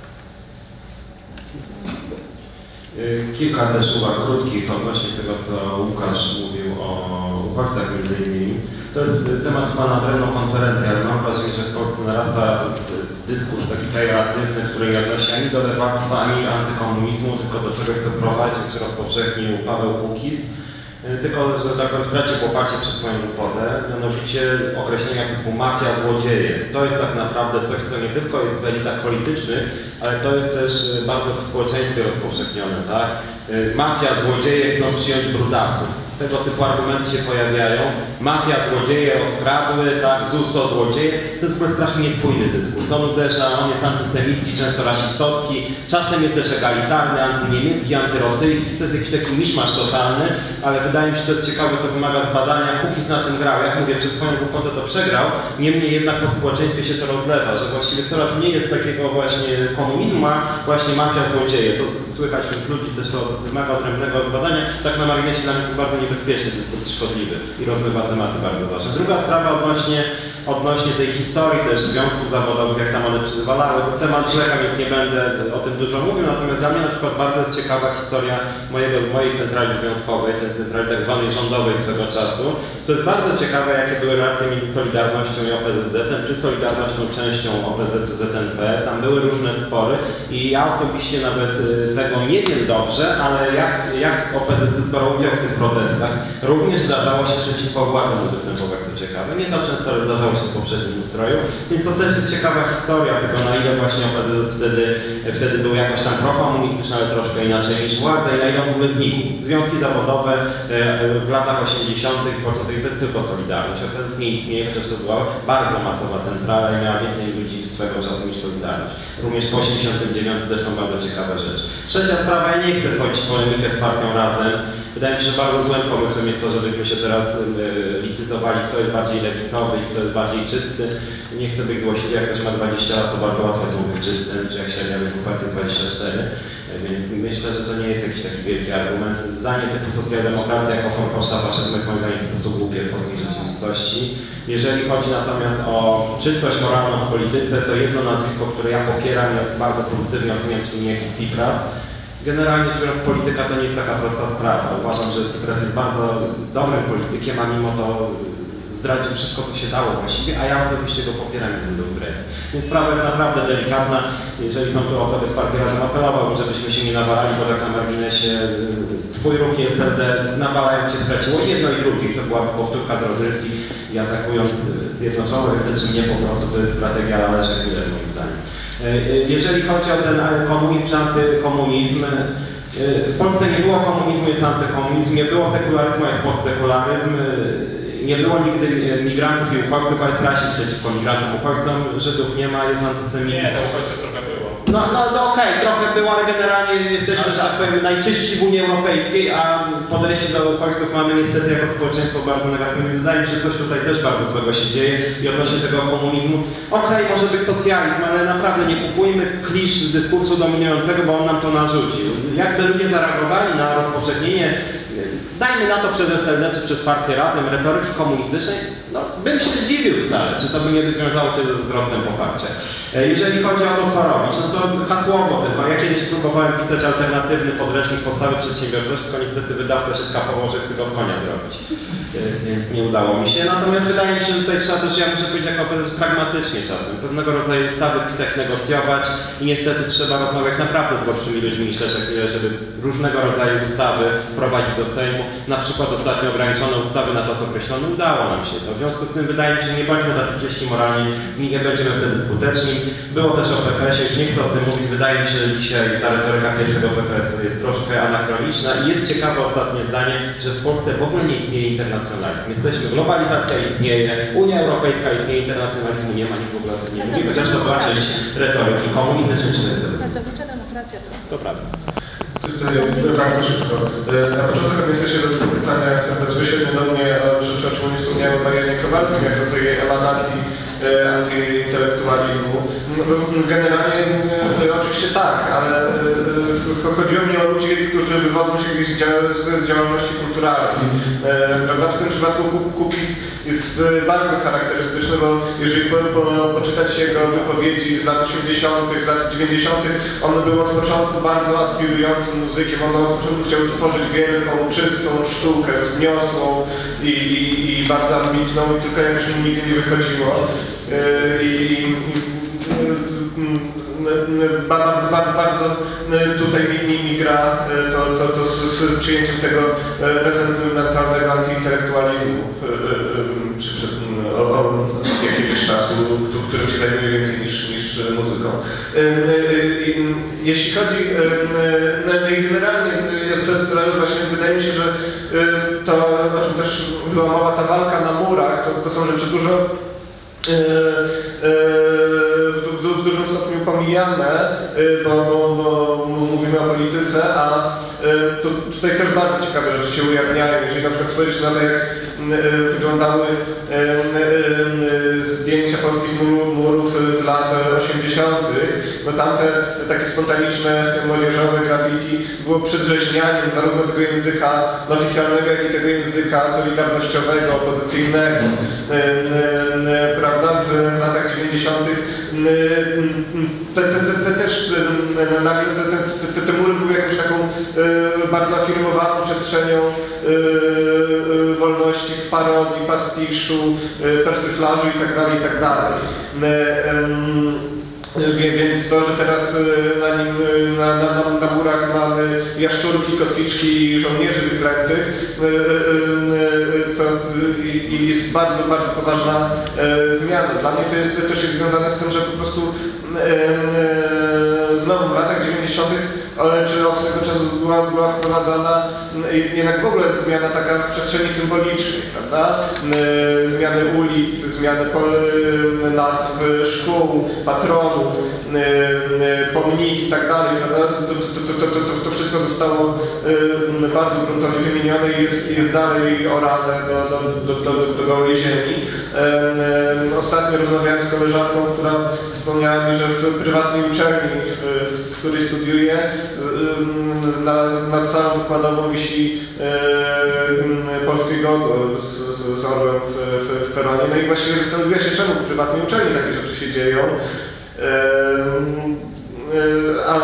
Kilka też uwag krótkich odnośnie tego, co Łukasz mówił o uchodźcach między innymi. To jest temat chyba na odrębną konferencję, ale mam wrażenie, że w Polsce narasta dyskurs taki pejoratywny, który nie odnosi ani do lewactwa, ani antykomunizmu, tylko do czegoś, co prowadził czy rozpowszechnił Paweł Kukiz. Tylko, że tak powiem, stracił poparcie przez swoją głupotę, mianowicie określenia typu mafia, złodzieje. To jest tak naprawdę coś, co nie tylko jest w elitach politycznych, ale to jest też bardzo w społeczeństwie rozpowszechnione, tak? Mafia, złodzieje chcą przyjąć brudasów. tego typu argumenty się pojawiają. Mafia, złodzieje rozkradły, tak, ZUS to złodzieje. To jest w ogóle strasznie niespójny dyskurs. On uderza, on jest antysemicki, często rasistowski, czasem jest też egalitarny, antyniemiecki, antyrosyjski. To jest jakiś taki miszmasz totalny, ale wydaje mi się, że to jest ciekawe, to wymaga zbadania. Kukiz na tym grał, jak mówię, przez swoją głupotę to przegrał, niemniej jednak po społeczeństwie się to rozlewa, że właściwie coraz mniej jest takiego właśnie komunizmu, a właśnie mafia, złodzieje. To słychać wśród ludzi, też to wymaga odrębnego zbadania. Tak na marginesie dla mnie to jest bardzo niebezpieczny dyskurs i szkodliwy i rozmywa tematy bardzo ważne. Druga sprawa odnośnie tej historii też związków zawodowych, jak tam one przyzwalały, to temat rzeka, więc nie będę o tym dużo mówił, natomiast dla mnie na przykład bardzo jest ciekawa historia mojej centrali związkowej, tej centrali tak zwanej rządowej swego czasu. To jest bardzo ciekawe, jakie były relacje między Solidarnością i OPZZ-em, czy Solidarnością częścią OPZ-u ZNP. Tam były różne spory i ja osobiście nawet tego nie wiem dobrze, ale jak OPZZ brał udział w tych protestach, również zdarzało się przeciwko władzom występować, co ciekawe. Nie tak często, ale zdarzało się w poprzednim ustroju, więc to też jest ciekawa historia tego, na ile właśnie OPZZ wtedy był jakoś tam prokomunistyczny, ale troszkę inaczej niż władza i na ile w ogóle znikł. Związki zawodowe w latach 80. to jest tylko Solidarność. OPZZ nie istnieje, chociaż to była bardzo masowa centrala i miała więcej ludzi swego czasu niż Solidarność. Również po 89 też są bardzo ciekawe rzeczy. Trzecia sprawa, ja nie chcę wchodzić w polemikę z partią Razem. Wydaje mi się, że bardzo złym pomysłem jest to, żebyśmy się teraz licytowali, kto jest bardziej lewicowy i kto jest bardziej czysty. Nie chcę być złośliwy, jak ktoś ma 20 lat, to bardzo łatwo jest mówić czystym, czy jak średnia wieku partii 24. Więc myślę, że to nie jest jakiś taki wielki argument. Zdanie typu socjaldemokracja jako forpoczta faszyzmu jest moim zdaniem po prostu głupie w polskiej rzeczywistości. Jeżeli chodzi natomiast o czystość moralną w polityce, to jedno nazwisko, które ja popieram i bardzo pozytywnie oceniam, czyli niejaki Tsipras. Generalnie rzecz biorąc, polityka to nie jest taka prosta sprawa. Uważam, że Tsipras jest bardzo dobrym politykiem, a mimo to zdradził wszystko, co się dało właściwie, a ja osobiście go popieram, jak był w Grecji. Więc sprawa jest naprawdę delikatna. Jeżeli są tu osoby z partii Razem, apelowałbym, żebyśmy się nie nawalali, bo tak na marginesie twój ruch i SLD nawalając się straciło jedno i drugie. To była powtórka z rozrywki i atakując Zjednoczone, czy nie po prostu, to jest strategia Leszka Miller, moim zdaniem. Jeżeli chodzi o ten komunizm czy antykomunizm, w Polsce nie było komunizmu, jest antykomunizm, nie było sekularyzmu, jest postsekularyzm, nie było nigdy migrantów i uchodźców, a jest rasizm przeciwko migrantom, uchodźcom, Żydów nie ma, jest antysemityzm. Nie, to uchodźców trochę było. No okej, trochę było, ale generalnie jesteśmy, że tak powiem, najczyści w Unii Europejskiej, a podejście do uchodźców mamy niestety jako społeczeństwo bardzo negatywne. Wydaje mi się, że coś tutaj też bardzo złego się dzieje i odnośnie tego komunizmu. Okej, może być socjalizm, ale naprawdę nie kupujmy klisz dyskursu dominującego, bo on nam to narzucił. Jakby ludzie zareagowali na rozpowszechnienie, dajmy na to przez SLD czy przez partię Razem, retoryki komunistycznej, no bym się zdziwił wcale, czy to by nie związało się ze wzrostem poparcia. Jeżeli chodzi o to, co robić, no to hasłowo tylko. Ja kiedyś próbowałem pisać alternatywny podręcznik podstawy przedsiębiorczości, tylko niestety wydawca się skapował, że chce go w konia zrobić. Więc nie udało mi się. Natomiast wydaje mi się, że tutaj trzeba też, ja muszę powiedzieć jako opozycja, pragmatycznie czasem. Pewnego rodzaju ustawy pisać, negocjować i niestety trzeba rozmawiać naprawdę z gorszymi ludźmi niż Leszek Miller, żeby różnego rodzaju ustawy wprowadzić do Sejmu. Na przykład ostatnio ograniczone ustawy na czas określony, udało nam się to. W związku z tym wydaje mi się, że nie bądźmy tacy czyści moralni, nie będziemy wtedy skuteczni. Było też o PPS-ie, już nie chcę o tym mówić. Wydaje mi się, że dzisiaj ta retoryka pierwszego PPS-u jest troszkę anachroniczna i jest ciekawe ostatnie zdanie, że w Polsce w ogóle nie istnieje internacjonalizm. Jesteśmy, globalizacja istnieje, Unia Europejska istnieje, internacjonalizmu nie ma, nikt w ogóle o tym nie mówi, chociaż to była część retoryki komunistycznej czy Pracownicza demokracja to prawda. Bardzo szybko. Na początek odniosę się do tego pytania bezpośrednio do mnie, o czym nie wspomniałem o Marianie Kowalskim, jako tej emanacji antyintelektualizmu. Generalnie oczywiście tak, ale chodziło mi o ludzi, którzy wywodzą się gdzieś z działalności kulturalnej. Prawda? W tym przypadku Kukiz jest bardzo charakterystyczny, bo jeżeli poczytać jego wypowiedzi z lat 80., z lat 90., on był od początku bardzo aspirującym muzykiem. On od początku chciał stworzyć wielką, czystą sztukę, wzniosłą i bardzo ambitną, i tylko jakoś nigdy nie wychodziło. Bardzo tutaj mi gra to z przyjęciem tego resentymentalnego antyintelektualizmu od jakiegoś czasu, którym się zajmuje więcej niż muzyką. Jeśli chodzi, generalnie ja właśnie wydaje mi się, że to, o czym też była mowa, ta walka na murach, to są rzeczy dużo w dużym stopniu pomijane, bo mówimy o polityce, a tutaj też bardzo ciekawe rzeczy się ujawniają. Jeżeli na przykład spojrzeć na to, jak wyglądały zdjęcia polskich murów z lat 80., no tamte takie spontaniczne, młodzieżowe graffiti było przedrzeźnianiem zarówno tego języka oficjalnego, jak i tego języka solidarnościowego, opozycyjnego. Prawda? W latach 90. też nagle te mury były jakąś taką bardzo afirmowaną przestrzenią wolności w parodii, pastiszu, persyflażu itd. Więc to, że teraz na murach mamy jaszczurki, kotwiczki, żołnierzy wyklętych, to jest bardzo, bardzo poważna zmiana. Dla mnie to też jest związane z tym, że po prostu znowu w latach 90. czy od tego czasu była wprowadzana jednak w ogóle zmiana taka w przestrzeni symbolicznej, prawda? Zmiany ulic, zmiany nazw szkół, patronów, pomniki i tak dalej, prawda? To wszystko zostało bardzo gruntownie wymienione i jest dalej orane do gołej ziemi. Ostatnio rozmawiałem z koleżanką, która wspomniała mi, że w prywatnej uczelni, w której studiuje, nad salą wykładową wisi polskie godło z orłem w koronie. No i właściwie zastanowiła się, czemu w prywatnej uczelni takie rzeczy się dzieją. Ale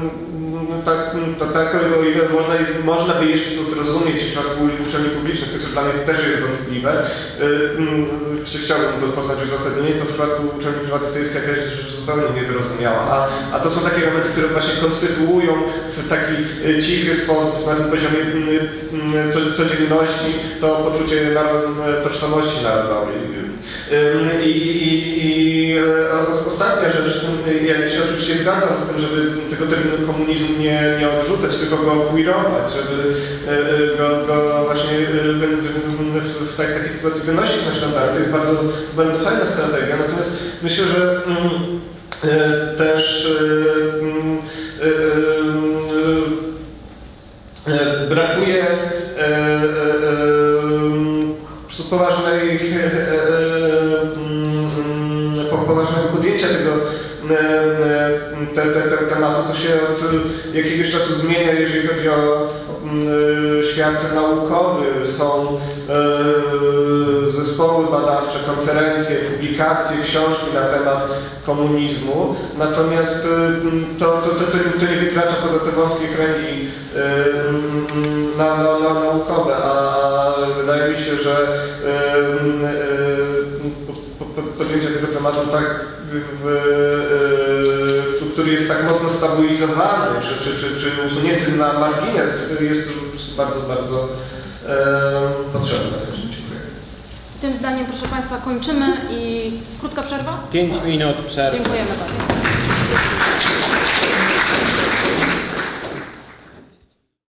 tak, o ile można by jeszcze to zrozumieć w przypadku uczelni publicznych, chociaż dla mnie to też jest wątpliwe, chciałbym poznać uzasadnienie, to w przypadku uczelni prywatnych to jest jakaś rzecz zupełnie niezrozumiała, a to są takie elementy, które właśnie konstytuują w taki cichy sposób na tym poziomie codzienności to poczucie tożsamości narodowej. I ostatnia rzecz, ja się oczywiście zgadzam z tym, żeby tego terminu komunizm nie odrzucać, tylko go queerować, żeby go właśnie w takiej sytuacji wynosić na sztandary. To jest bardzo, bardzo fajna strategia, natomiast myślę, że też brakuje poważnego podjęcia tego tematu, co się od jakiegoś czasu zmienia, jeżeli chodzi o świat naukowy. Są zespoły badawcze, konferencje, publikacje, książki na temat komunizmu, natomiast to nie wykracza poza te wąskie kręgi naukowe, a wydaje mi się, że podjęcie tego tematu tak, który jest tak mocno stabilizowany, czy usunięty na margines, jest bardzo, bardzo potrzebne. Tym zdaniem, proszę Państwa, kończymy i krótka przerwa? 5 minut przerwy. Dziękujemy bardzo.